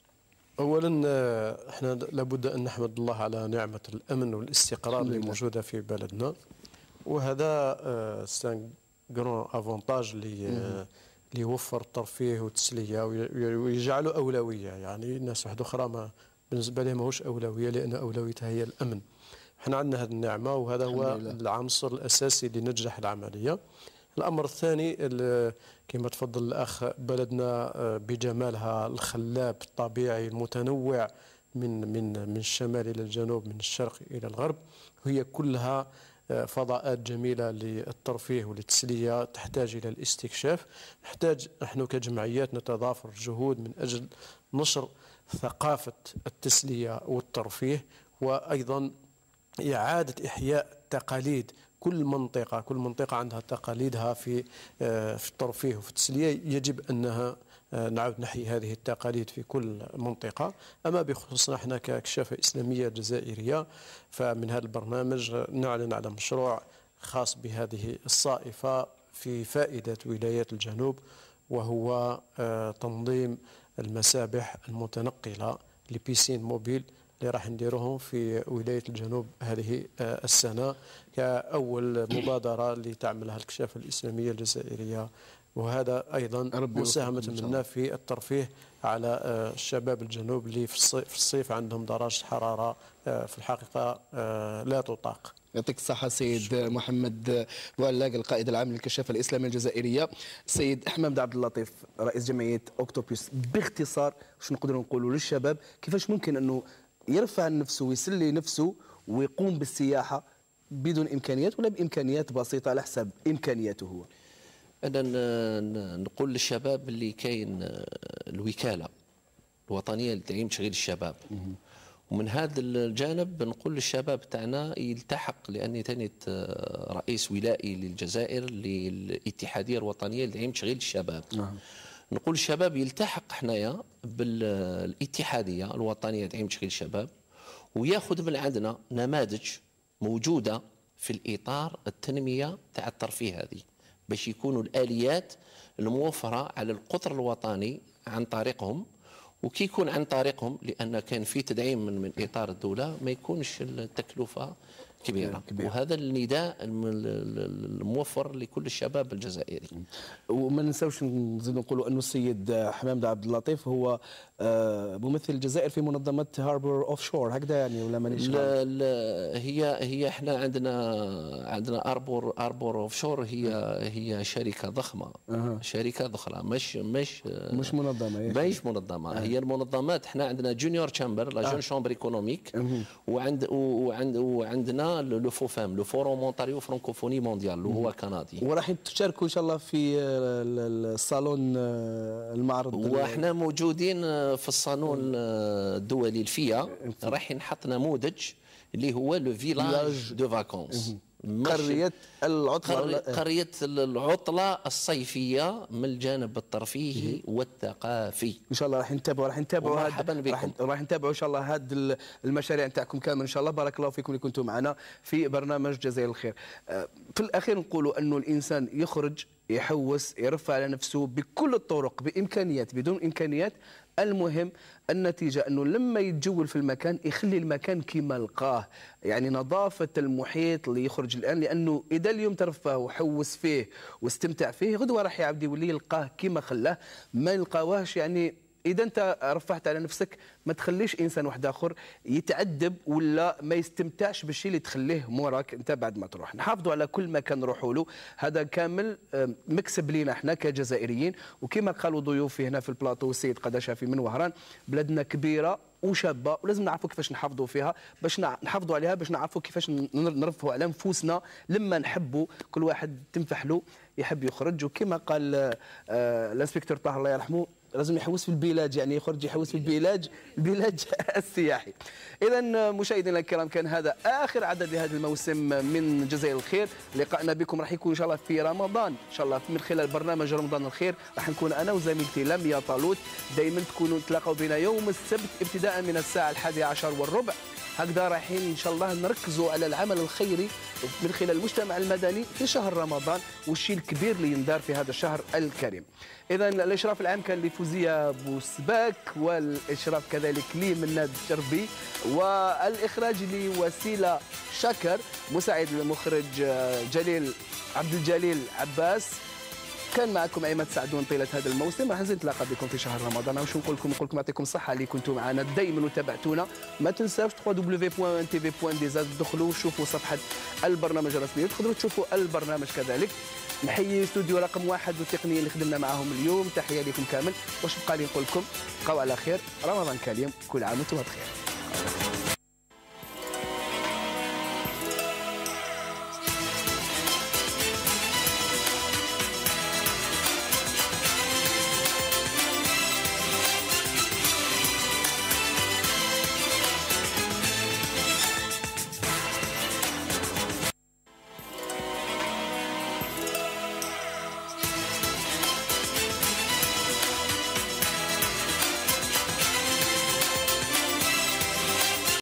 اولا احنا لابد ان نحمد الله على نعمه الامن والاستقرار اللي موجوده في بلدنا، وهذا سان غران افونتاج اللي اللي يوفر الترفيه والتسليه ويجعله اولويه. يعني الناس واحده اخرى ما بالنسبه لهم ماهوش اولويه، لان اولويتها هي الامن. احنا عندنا هذه النعمه، وهذا هو العنصر الاساسي لنجح العمليه. الامر الثاني كما تفضل الاخ، بلدنا بجمالها الخلاب الطبيعي المتنوع من من من الشمال الى الجنوب، من الشرق الى الغرب، هي كلها فضاءات جميله للترفيه وللتسليه تحتاج الى الاستكشاف. نحتاج نحن كجمعيات نتضافر الجهود من اجل نشر ثقافه التسليه والترفيه، وايضا إعادة إحياء تقاليد كل منطقة. كل منطقة عندها تقاليدها في في الترفيه وفي التسلية، يجب أنها نعود نحيي هذه التقاليد في كل منطقة. أما بخصوصنا احنا ككشافة إسلامية جزائرية، فمن هذا البرنامج نعلن على مشروع خاص بهذه الصائفة في فائدة ولايات الجنوب، وهو تنظيم المسابح المتنقلة لبيسين موبيل اللي راح نديروهم في ولاية الجنوب هذه السنة كأول مبادرة اللي تعملها الكشافة الإسلامية الجزائرية، وهذا أيضا مساهمة منا في الترفيه على الشباب الجنوب اللي في الصيف عندهم درجة حرارة في الحقيقة لا تطاق. يعطيك الصحة سيد محمد بوعلاق القائد العام للكشافة الإسلامية الجزائرية. سيد أحمد عبد اللطيف رئيس جمعية أوكتوبوس، باختصار شنو نقدروا نقولوا للشباب كيفاش ممكن أنه يرفع نفسه ويسلي نفسه ويقوم بالسياحة بدون إمكانيات ولا بإمكانيات بسيطة على حسب إمكانياته هو؟ أنا نقول للشباب اللي كاين الوكالة الوطنية لتعليم تشغيل الشباب، ومن هذا الجانب نقول للشباب تاعنا يلتحق، لاني ثاني رئيس ولائي للجزائر للاتحاديه الوطنيه لدعم تشغيل الشباب. نعم. نقول الشباب يلتحق حنايا بالاتحاديه الوطنيه لدعم تشغيل الشباب، وياخذ من عندنا نماذج موجوده في الاطار التنميه تاع الترفيه هذه، باش يكونوا الاليات الموفره على القطر الوطني عن طريقهم. وكي يكون عن طريقهم، لان كان في تدعيم من, من اطار الدوله، ما يكونش التكلفه كبيره. كبير. وهذا النداء الموفر لكل الشباب الجزائري. وما ننساوش نزيد نقولوا انه السيد حمام عبد اللطيف هو ممثل الجزائر في منظمه هاربور اوف شور، هكذا يعني ولا مانيش؟ لا, لا هي هي احنا عندنا عندنا اربور اربور اوف شور، هي هي شركه ضخمه. أه. شركه ضخمه، مش مش مش منظمه مش منظمه. أه. هي المنظمات احنا عندنا جونيور تشامبر، لا جون شامبر ايكونوميك، وعند وعند وعندنا لو فوفام لو فوروم اونتاريو فرانكوفوني مونديال اللي هو كندي، وراح تشاركوا ان شاء الله في الصالون المعرض. واحنا موجودين في الصالون الدولي الفيا، راح نحط نموذج اللي هو لو فيلاج دو فاكونس، قرية العطلة قرية العطلة الصيفية من الجانب الترفيهي والثقافي. ان شاء الله راح نتابعوا راح نتابعوا مرحبا بكم. راح نتابعوا ان شاء الله هذه المشاريع نتاعكم كامل ان شاء الله. بارك الله فيكم اللي كنتم معنا في برنامج جزائر الخير. في الاخير نقولوا انه الانسان يخرج يحوس يرفع على نفسه بكل الطرق بامكانيات بدون امكانيات. المهم النتيجة أنه لما يتجول في المكان يخلي المكان كما لقاه، يعني نظافة المحيط اللي يخرج الآن، لأنه إذا اليوم ترفه وحوس فيه واستمتع فيه، غدوة راح يعاود يولي يلقاه كما خلاه، ما يلقاوهش. يعني إذا أنت رفعت على نفسك ما تخليش إنسان واحد آخر يتعذب ولا ما يستمتعش بالشيء اللي تخليه موراك أنت بعد ما تروح. نحافظوا على كل مكان نروحوا له، هذا كامل مكسب لينا احنا كجزائريين. وكما قالوا ضيوفي هنا في البلاطو السيد قدا شافي من وهران، بلادنا كبيرة وشابه ولازم نعرفوا كيفاش نحافظوا فيها، باش نحافظوا عليها، باش نعرفوا كيفاش نرفعوا على نفوسنا لما نحبوا. كل واحد تنفح له يحب يخرج، وكما قال آه الانسبكتور طاهر الله يرحمه، لازم يحوس في البلاد، يعني يخرج يحوس في البلاد البلاد السياحي. اذا مشاهدينا الكرام، كان هذا اخر عدد لهذا الموسم من جزائر الخير. لقاءنا بكم راح يكون ان شاء الله في رمضان ان شاء الله من خلال برنامج رمضان الخير. راح نكون انا وزميلتي لميا طالوت، دائما تكونوا تلاقوا بنا يوم السبت ابتداء من الساعه الحادية عشر والربع. هكذا رايحين ان شاء الله نركزوا على العمل الخيري من خلال المجتمع المدني في شهر رمضان والشيء الكبير اللي يندار في هذا الشهر الكريم. اذا الاشراف العام كان لفوزيه بوسباك، والاشراف كذلك لي مناد الشربي، والاخراج لوسيله شكر، مساعد المخرج جليل عبد الجليل عباس. كان معكم ايمن سعدون طيله هذا الموسم. راح نتلاقى بكم في شهر رمضان. واش نقول لكم؟ نقول لكم يعطيكم الصحه اللي كنتم معنا دائما وتابعتونا. ما تنساوش دبليو دبليو دبليو بوان ان تي في بوان دي زاد، دخلوا شوفوا صفحه البرنامج الرسميه، تقدروا تشوفوا البرنامج كذلك. نحيي استوديو رقم واحد والتقنيين اللي خدمنا معاهم اليوم، تحيه لكم كامل. واش بقى لي نقول لكم؟ بقاو على خير، رمضان كريم، كل عام وانتم بخير.